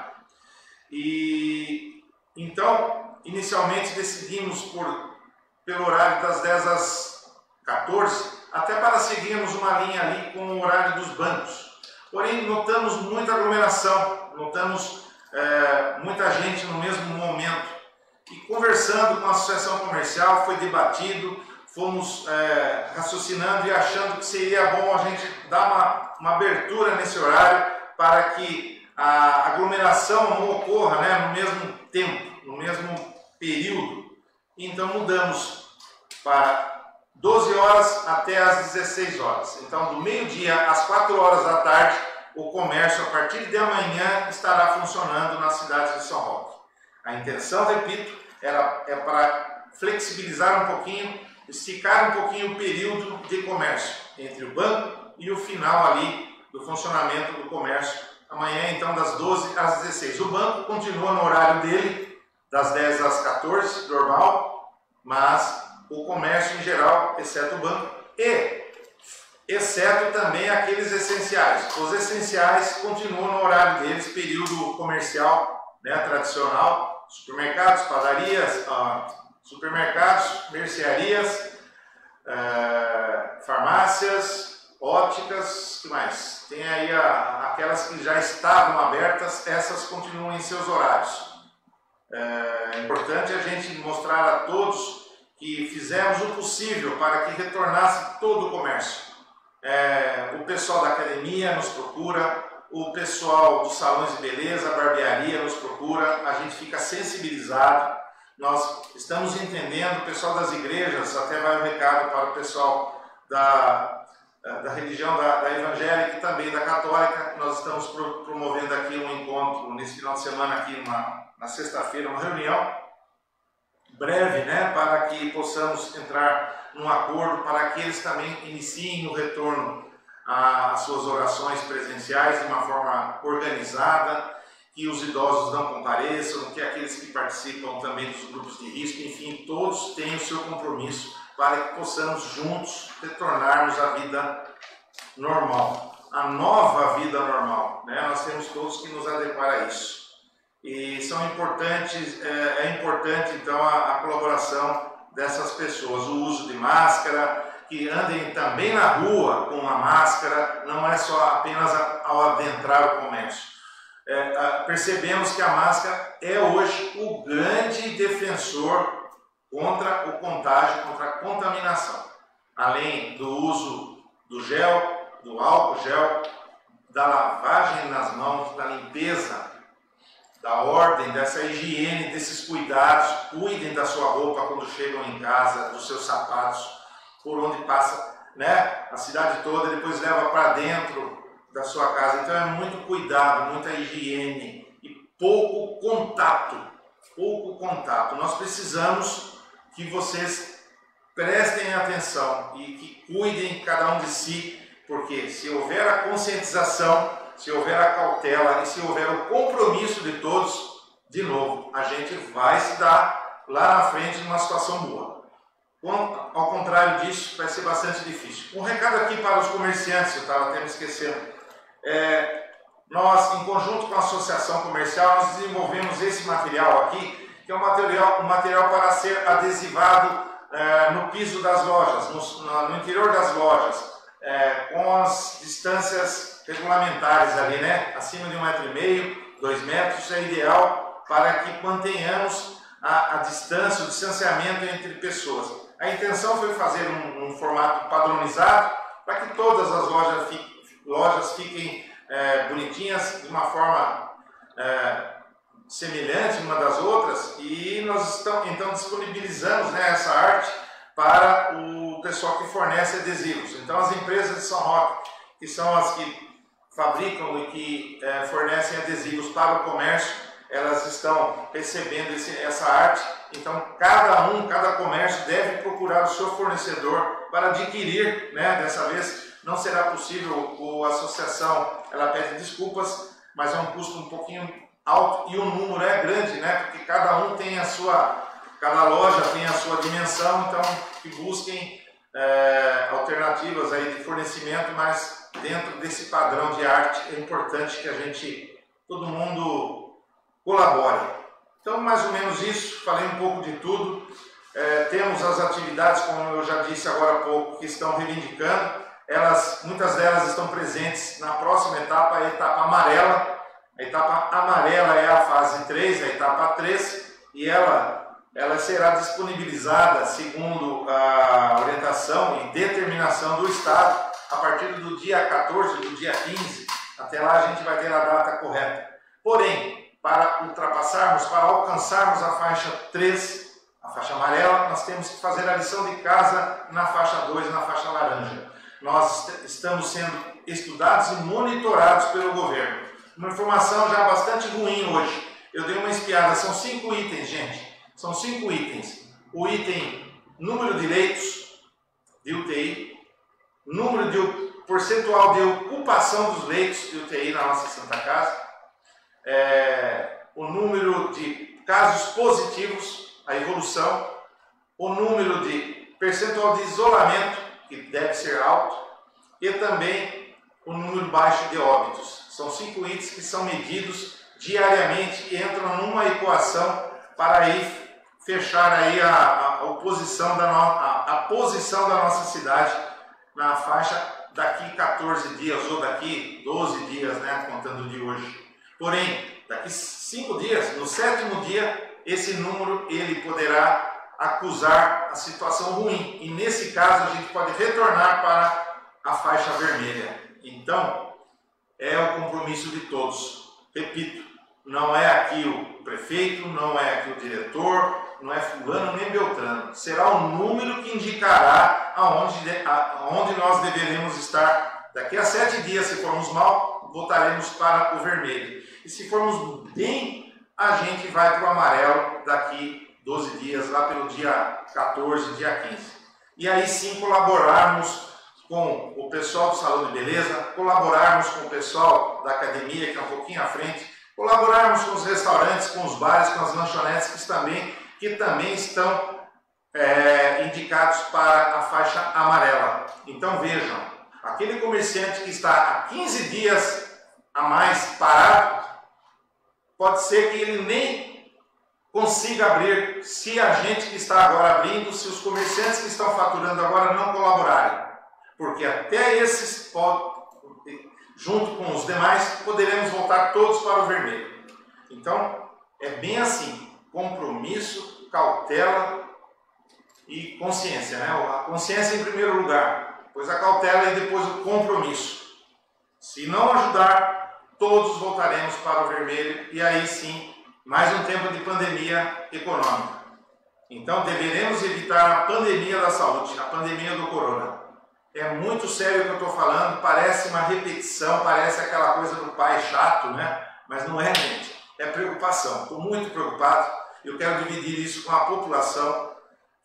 E então, inicialmente decidimos por, pelo horário das dez às quatorze, até para seguirmos uma linha ali com o horário dos bancos. Porém, notamos muita aglomeração, notamos é, muita gente no mesmo momento. E conversando com a associação comercial, foi debatido, fomos é, raciocinando e achando que seria bom a gente dar uma, uma abertura nesse horário para que a aglomeração não ocorra, né, no mesmo tempo, no mesmo período. Então mudamos para doze horas até às dezesseis horas. Então, do meio-dia às quatro horas da tarde, o comércio, a partir de amanhã, estará funcionando nas cidades de São Roque. A intenção, repito, era, é para flexibilizar um pouquinho, esticar um pouquinho o período de comércio entre o banco e o final ali do funcionamento do comércio. Amanhã, então, das doze às dezesseis. O banco continua no horário dele, das dez às quatorze, normal, mas o comércio em geral, exceto o banco, e exceto também aqueles essenciais. Os essenciais continuam no horário deles, período comercial, né, tradicional, supermercados, padarias, ah, supermercados, mercearias, ah, farmácias, óticas, que mais? Tem aí a, aquelas que já estavam abertas, essas continuam em seus horários. É importante a gente mostrar a todos que fizemos o possível para que retornasse todo o comércio. É, o pessoal da academia nos procura, o pessoal dos salões de beleza, a barbearia nos procura, a gente fica sensibilizado, nós estamos entendendo, o pessoal das igrejas, até vai um recado para o pessoal da, da religião da, da evangélica e também da católica. Nós estamos pro, promovendo aqui um encontro nesse final de semana, aqui uma, na sexta-feira, uma reunião breve, né, para que possamos entrar num acordo para que eles também iniciem o retorno às suas orações presenciais de uma forma organizada, que os idosos não compareçam, que aqueles que participam também dos grupos de risco, enfim, todos tenham o seu compromisso para que possamos juntos retornarmos à vida normal, a nova vida normal, né? Nós temos todos que nos adequar a isso. E são importantes, é, é importante então a, a colaboração dessas pessoas, o uso de máscara, que andem também na rua com a máscara, não é só apenas ao adentrar o comércio. É, a, percebemos que a máscara é hoje o grande defensor contra o contágio, contra a contaminação. Além do uso do gel, do álcool gel, da lavagem nas mãos, da limpeza, da ordem, dessa higiene, desses cuidados, cuidem da sua roupa quando chegam em casa, dos seus sapatos, por onde passa, né, a cidade toda, depois leva para dentro da sua casa. Então é muito cuidado, muita higiene e pouco contato, pouco contato. Nós precisamos que vocês prestem atenção e que cuidem cada um de si, porque se houver a conscientização, se houver a cautela e se houver o compromisso de todos, de novo, a gente vai se dar lá na frente numa situação boa. Ao contrário disso, vai ser bastante difícil. Um recado aqui para os comerciantes, eu estava até me esquecendo. É, nós, em conjunto com a Associação Comercial, nós desenvolvemos esse material aqui, que é um material, um material para ser adesivado é, no piso das lojas, no, no interior das lojas, é, com as distâncias regulamentares ali, né? Acima de um metro e meio, dois metros, é ideal para que mantenhamos a, a distância, o distanciamento entre pessoas. A intenção foi fazer um, um formato padronizado para que todas as lojas, fi, lojas fiquem é, bonitinhas, de uma forma é, semelhante uma das outras, e nós estamos, então disponibilizamos, né, essa arte para o pessoal que fornece adesivos. Então as empresas de São Roque, que são as que fabricam e que é, fornecem adesivos para o comércio, elas estão recebendo esse, essa arte. Então cada um, cada comércio deve procurar o seu fornecedor para adquirir, né? Dessa vez não será possível, a associação ela pede desculpas, mas é um custo um pouquinho alto e o número é grande, né? Porque cada um tem a sua, cada loja tem a sua dimensão, então que busquem é, alternativas aí de fornecimento, mas dentro desse padrão de arte, é importante que a gente, todo mundo colabore. Então, mais ou menos isso, falei um pouco de tudo. É, temos as atividades, como eu já disse agora há pouco, que estão reivindicando. Elas, muitas delas estão presentes na próxima etapa, a etapa amarela. A etapa amarela é a fase três, a etapa três, e ela, ela será disponibilizada, segundo a orientação e determinação do Estado, a partir do dia quatorze, do dia quinze. Até lá a gente vai ter a data correta. Porém, para ultrapassarmos, para alcançarmos a faixa três, a faixa amarela, nós temos que fazer a lição de casa na faixa dois, na faixa laranja. Nós estamos sendo estudados e monitorados pelo governo. Uma informação já bastante ruim hoje. Eu dei uma espiada, são cinco itens, gente. São cinco itens. O item número de leitos de U T I, número de percentual de ocupação dos leitos de U T I na nossa Santa Casa, é, o número de casos positivos, a evolução, o número de percentual de isolamento, que deve ser alto, e também o número baixo de óbitos. São cinco itens que são medidos diariamente e entram numa equação para aí fechar aí a, a, a, posição da no, a, a posição da nossa cidade na faixa daqui quatorze dias ou daqui doze dias, né, contando de hoje. Porém, daqui cinco dias, no sétimo dia, esse número ele poderá acusar a situação ruim. E nesse caso a gente pode retornar para a faixa vermelha. Então, é o compromisso de todos. Repito, não é aqui o prefeito, não é aqui o diretor, não é fulano nem beltrano. Será o número que indicará aonde, aonde nós deveremos estar. Daqui a sete dias, se formos mal, voltaremos para o vermelho. E se formos bem, a gente vai para o amarelo daqui doze dias, lá pelo dia quatorze, dia quinze. E aí sim colaborarmos com o pessoal do Salão de Beleza, colaborarmos com o pessoal da academia, que é um pouquinho à frente, colaborarmos com os restaurantes, com os bares, com as lanchonetes, que também, que também estão é, indicados para a faixa amarela. Então vejam, aquele comerciante que está há quinze dias a mais parado, pode ser que ele nem consiga abrir se a gente que está agora abrindo, se os comerciantes que estão faturando agora não colaborarem. Porque até esses, junto com os demais, poderemos voltar todos para o vermelho. Então, é bem assim, compromisso, cautela e consciência, né? A consciência em primeiro lugar, depois a cautela e depois o compromisso. Se não ajudar, todos voltaremos para o vermelho e aí sim, mais um tempo de pandemia econômica. Então, deveremos evitar a pandemia da saúde, a pandemia do corona. É muito sério o que eu estou falando, parece uma repetição, parece aquela coisa do pai chato, né? Mas não é, gente. É preocupação. Estou muito preocupado. Eu quero dividir isso com a população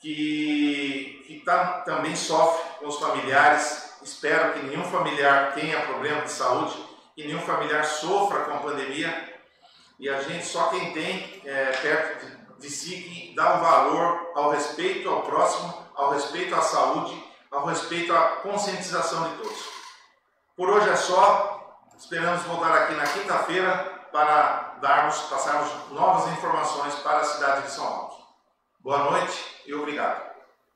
que, que tá, também sofre, com os familiares. Espero que nenhum familiar tenha problema de saúde, que nenhum familiar sofra com a pandemia. E a gente, só quem tem é, perto de, de si, que dá o valor ao respeito ao próximo, ao respeito à saúde, ao respeito à conscientização de todos. Por hoje é só. Esperamos voltar aqui na quinta-feira para darmos, passarmos novas informações para a cidade de São Roque. Boa noite e obrigado.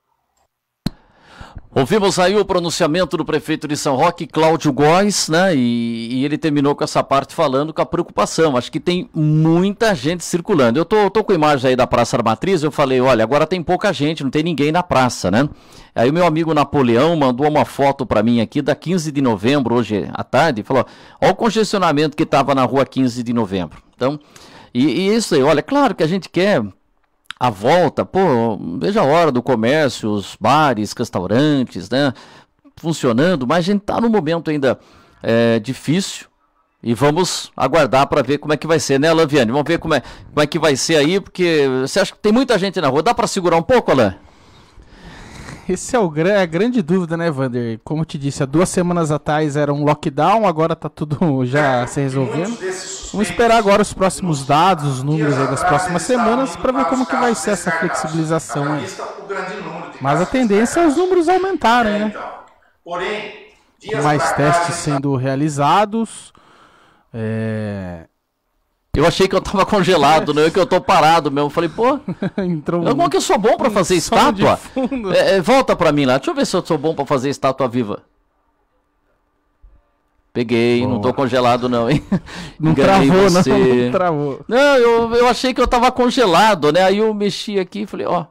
Ouvimos aí o pronunciamento do prefeito de São Roque, Cláudio Góes, né? E, e ele terminou com essa parte falando com a preocupação. Acho que tem muita gente circulando. Eu tô, tô com a imagem aí da Praça da Matriz, eu falei, olha, agora tem pouca gente, não tem ninguém na praça, né? Aí o meu amigo Napoleão mandou uma foto para mim aqui da quinze de novembro, hoje à tarde, e falou, olha o congestionamento que estava na rua quinze de novembro. Então, e, e isso aí, olha, claro que a gente quer a volta, pô, veja a hora do comércio, os bares, restaurantes, né, funcionando, mas a gente tá num momento ainda é, difícil e vamos aguardar para ver como é que vai ser, né, Alain Vianney? Vamos ver como é, como é que vai ser aí, porque você acha que tem muita gente na rua, dá para segurar um pouco, Alain? Esse é o, a grande dúvida, né, Vander? Como eu te disse, há duas semanas atrás era um lockdown, agora tá tudo já se resolvendo. Vamos esperar agora os próximos dados, os números aí das próximas semanas, para ver como que vai ser essa flexibilização aí. Mas a tendência é os números aumentarem, né? Porém, Dias mais pra cá, testes a gente sendo realizados. É... Eu achei que eu tava congelado, não é que eu tô parado mesmo. Eu falei, pô, Entrou como que eu sou bom pra um fazer som de estátua? fundo. É, é, volta pra mim lá, deixa eu ver se eu sou bom pra fazer estátua viva. Peguei, Boa. não tô congelado não, hein? Não Enganei travou, você. não, não travou. Não, eu, eu achei que eu tava congelado, né? Aí eu mexi aqui e falei, ó.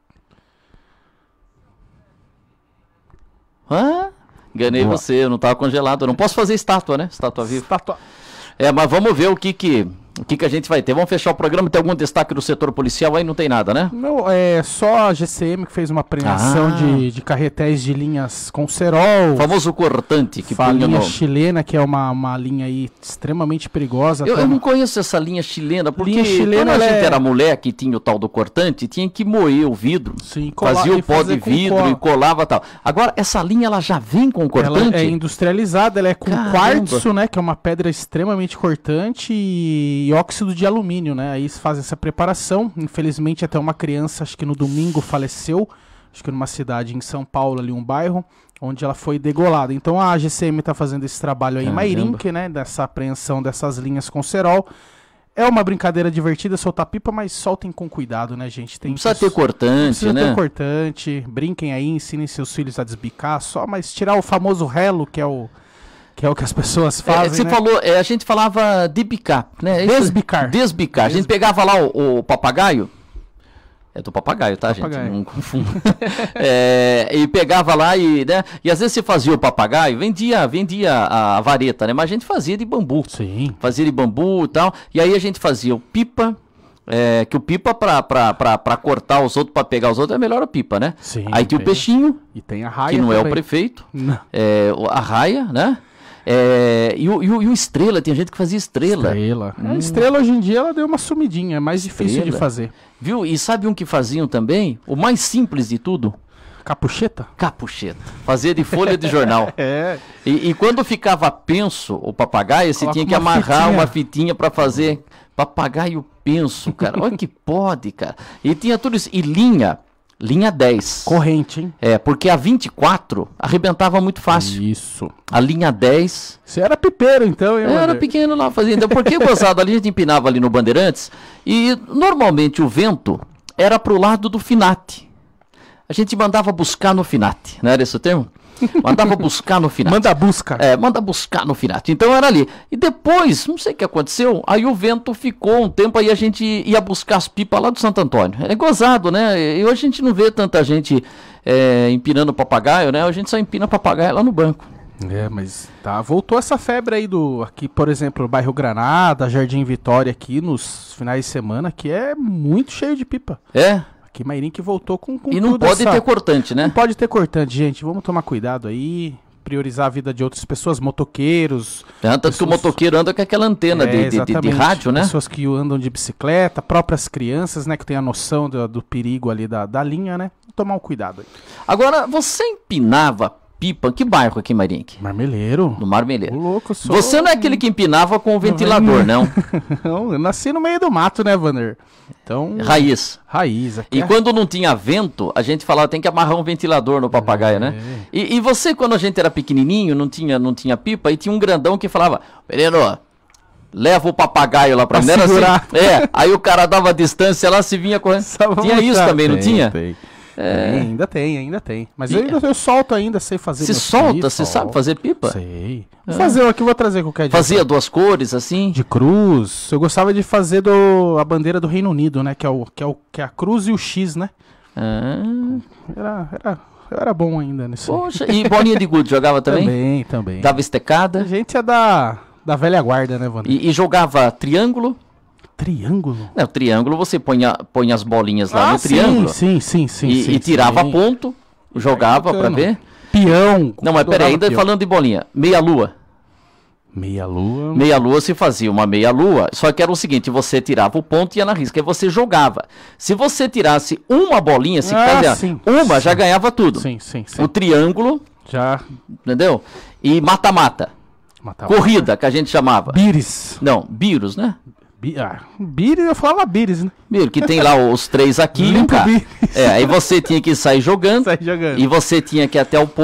Hã? Enganei Boa. você, eu não tava congelado. Eu não posso fazer estátua, né? Estátua viva. Estátua. É, mas vamos ver o que que, o que que a gente vai ter. Vamos fechar o programa. Tem algum destaque do setor policial aí? Não tem nada, né? Não, é só a G C M que fez uma apreensão Ah. de, de carretéis de linhas com cerol. O famoso cortante que A punha linha no... chilena, que é uma, uma linha aí extremamente perigosa. Eu, até eu não uma- conheço essa linha chilena, porque Linha chilena, quando a ela gente é- era moleque e tinha o tal do cortante, tinha que moer o vidro. Sim, colar- Fazia o e pó fazer de com vidro cola. e colava tal. Agora, essa linha ela já vem com Ela cortante? é industrializada, ela é com Caramba. quartzo, né? Que é uma pedra extremamente cortante, e óxido de alumínio, né? Aí eles fazem essa preparação. Infelizmente, até uma criança, acho que no domingo, faleceu. Acho que numa cidade em São Paulo, ali um bairro, onde ela foi degolada. Então a G C M está fazendo esse trabalho aí em Caramba. Mairinque, né? Dessa apreensão dessas linhas com cerol. É uma brincadeira divertida soltar pipa, mas soltem com cuidado, né, gente? Tem Não precisa pessoas- ter cortante, Precisa né? ter cortante, brinquem aí, ensinem seus filhos a desbicar, só, mas tirar o famoso relo, que é o que, é o que as pessoas É, fazem, você né? falou, é, a gente falava de bicar, né? Isso- Desbicar. Desbicar. A gente pegava lá o, o papagaio. É do papagaio, tá, Papagaio. gente? Não confunda. É, e pegava lá e, né? E às vezes você fazia o papagaio, vendia, vendia a, a vareta, né? Mas a gente fazia de bambu. Sim. Fazia de bambu e tal. E aí a gente fazia o pipa. É, que o pipa pra, pra, pra, pra cortar os outros, pra pegar os outros, é melhor a pipa, né? Sim, Aí tinha o tem. peixinho, E tem a raia que não é o também. prefeito. Não. É, o- a raia, né? É, e, o, e, o, e o estrela, tem gente que fazia estrela. Estrela. A estrela hoje em dia ela deu uma sumidinha, é mais difícil de Estrela. fazer. Viu? E sabe um que faziam também? O mais simples de tudo? Capucheta? Capucheta. Fazia de folha de jornal. É. E, e quando ficava penso o papagaio, você Coloca tinha que uma amarrar fitinha. uma fitinha pra fazer papagaio penso, cara. Olha que pode, cara. E tinha tudo isso. E linha, linha dez. Corrente, hein? É, porque a vinte e quatro arrebentava muito fácil. Isso. A linha dez... Você era pipeiro, então, hein, Eu era Wander? pequeno lá fazendo. Então, porque gozado ali, a gente empinava ali no Bandeirantes e normalmente o vento era pro lado do Finate. A gente mandava buscar no Finate, não era esse o termo? Mandava buscar no Finate. Manda busca. É, manda buscar no Finate. Então era ali. E depois, não sei o que aconteceu, aí o vento ficou um tempo, aí a gente ia buscar as pipas lá do Santo Antônio. É gozado, né? E hoje a gente não vê tanta gente é, empinando papagaio, né? A gente só empina papagaio lá no banco. É, mas tá, voltou essa febre aí do, aqui, por exemplo, o bairro Granada, Jardim Vitória aqui nos finais de semana, que é muito cheio de pipa. É? Aqui Mairinque voltou com, com E não tudo pode essa- ter cortante, né? Não pode ter cortante, gente. Vamos tomar cuidado aí, priorizar a vida de outras pessoas, motoqueiros. Tanto que o pessoas- motoqueiro anda com aquela antena É, de, de- de, de exatamente. rádio, né? Pessoas que andam de bicicleta, próprias crianças, né, que tem a noção do, do perigo ali da, da linha, né? Tomar um cuidado aí. Agora, você empinava pipa, que bairro aqui em Mairinque? Marmeleiro. No Ô, Marmeleiro. louco, eu sou... Você não é aquele que empinava com o ventilador, não? Não, eu nasci no meio do mato, né, Vander? Então, Raiz. raiz. Aqui E é- quando não tinha vento, a gente falava, tem que amarrar um ventilador no papagaio, né? É. E, e você, quando a gente era pequenininho, não tinha, não tinha pipa, e tinha um grandão que falava, Pereiro, leva o papagaio lá pra Pra mim. Era assim, segurar. é, aí o cara dava distância lá, se vinha correndo. Só vamos Tinha isso mostrar. também, não Tem, tinha? Tem. Tem, ainda tem, ainda tem. Mas E- eu, ainda, eu solto ainda, sei fazer Se meus solta, pifes, você sabe solto. fazer pipa? Sei. Vou fazer um aqui, vou trazer qualquer dia. Fazia duas cores, assim? De cruz. Eu gostava de fazer do, a bandeira do Reino Unido, né? Que é, o, que, é o, que é a cruz e o X, né? Ah, Era, era, eu era bom ainda nisso. aí. poxa, e bolinha de gude jogava também? Também, também. Dava A estecada? gente é da, da velha guarda, né, Wander? E, e jogava triângulo? Triângulo? Não, triângulo você põe, a- põe as bolinhas lá Ah, no triângulo. sim, sim, sim, sim. e, sim, e tirava sim. ponto, jogava pra bacana. ver. Peão. Não, mas peraí, adorava ainda peão. falando de bolinha. Meia lua. Meia lua. Meia lua se fazia uma meia lua, só que era o seguinte, você tirava o ponto e ia na risca, aí você jogava. Se você tirasse uma bolinha, se Ah, fazia sim, uma, sim. já ganhava tudo. Sim, sim, sim. O triângulo, Já entendeu? E mata-mata. matava. Corrida, que a gente chamava. Bires. Não, Birus, né? Bi ah, Bires, eu falava Bires, né? Biro, que tem lá os três aqui e um Limpo cá. Bires. É, aí você tinha que sair jogando Sai jogando. e você tinha que ir até o ponto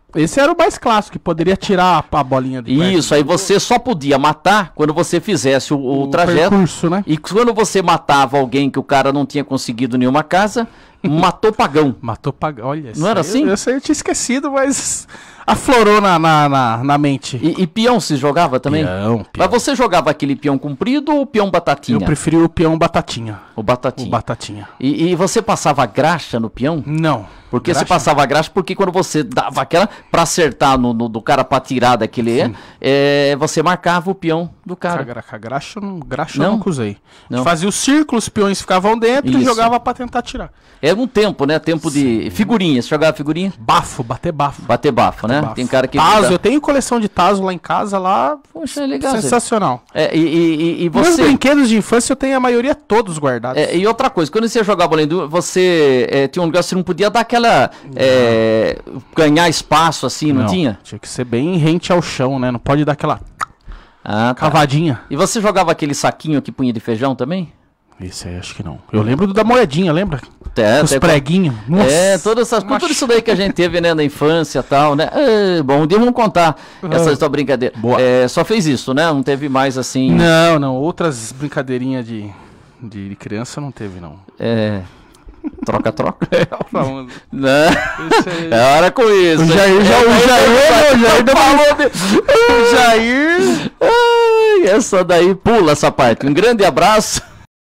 Esse era o mais clássico, que poderia tirar a, a bolinha do Isso, aí você só podia matar quando você fizesse o, o, o trajeto. percurso, né? E quando você matava alguém que o cara não tinha conseguido nenhuma casa, matou pagão. Matou pagão, olha. Não era assim? Eu, eu sei, eu tinha esquecido, mas aflorou na, na, na, na mente. E, e peão se jogava também? Peão, peão. Mas você jogava aquele peão comprido ou o peão batatinha? Eu preferi o peão batatinha. O batatinha. O batatinha. E, e você passava graxa no peão? Não. Porque Graxa? você passava graxa, porque quando você dava aquela, pra acertar no, no do cara pra tirar daquele, é, é, você marcava o peão do cara. Gra gra graxa, não, graxa Não? eu nunca usei. Não. Fazia o círculo, os peões ficavam dentro Isso. e jogava pra tentar tirar. Era um tempo, né? Tempo de figurinha. Você jogava figurinha? Bafo, bater bafo. Bater bafo, né? Bafo. Tem cara que... Tazo, eu tenho coleção de Tazo lá em casa, lá. Poxa, é legal. Sensacional. É, e, e, e Meus você... brinquedos de infância eu tenho a maioria todos guardados. É, e outra coisa, quando você jogava além do... Você é, tinha um lugar que você não podia dar aquela... É, ganhar espaço assim, não, não tinha? Tinha que ser bem rente ao chão, né? Não pode dar aquela ah, tá. cavadinha. E você jogava aquele saquinho que punha de feijão também? Esse aí acho que não. Eu lembro do da moedinha, lembra? É, os preguinhos. É, todas essas, uma... tudo isso daí que a gente teve, né, na infância e tal, né? É, bom, um dia vamos contar essa história brincadeira. Boa. É, só fez isso, né? Não teve mais assim... Não, não. Outras brincadeirinhas de, de criança não teve, não. É... Troca-troca? É, falando. Não. É hora com isso. O Jair, já, o Jair, o Jair, falou de... O Jair... Ai, essa daí pula essa parte. Um grande abraço.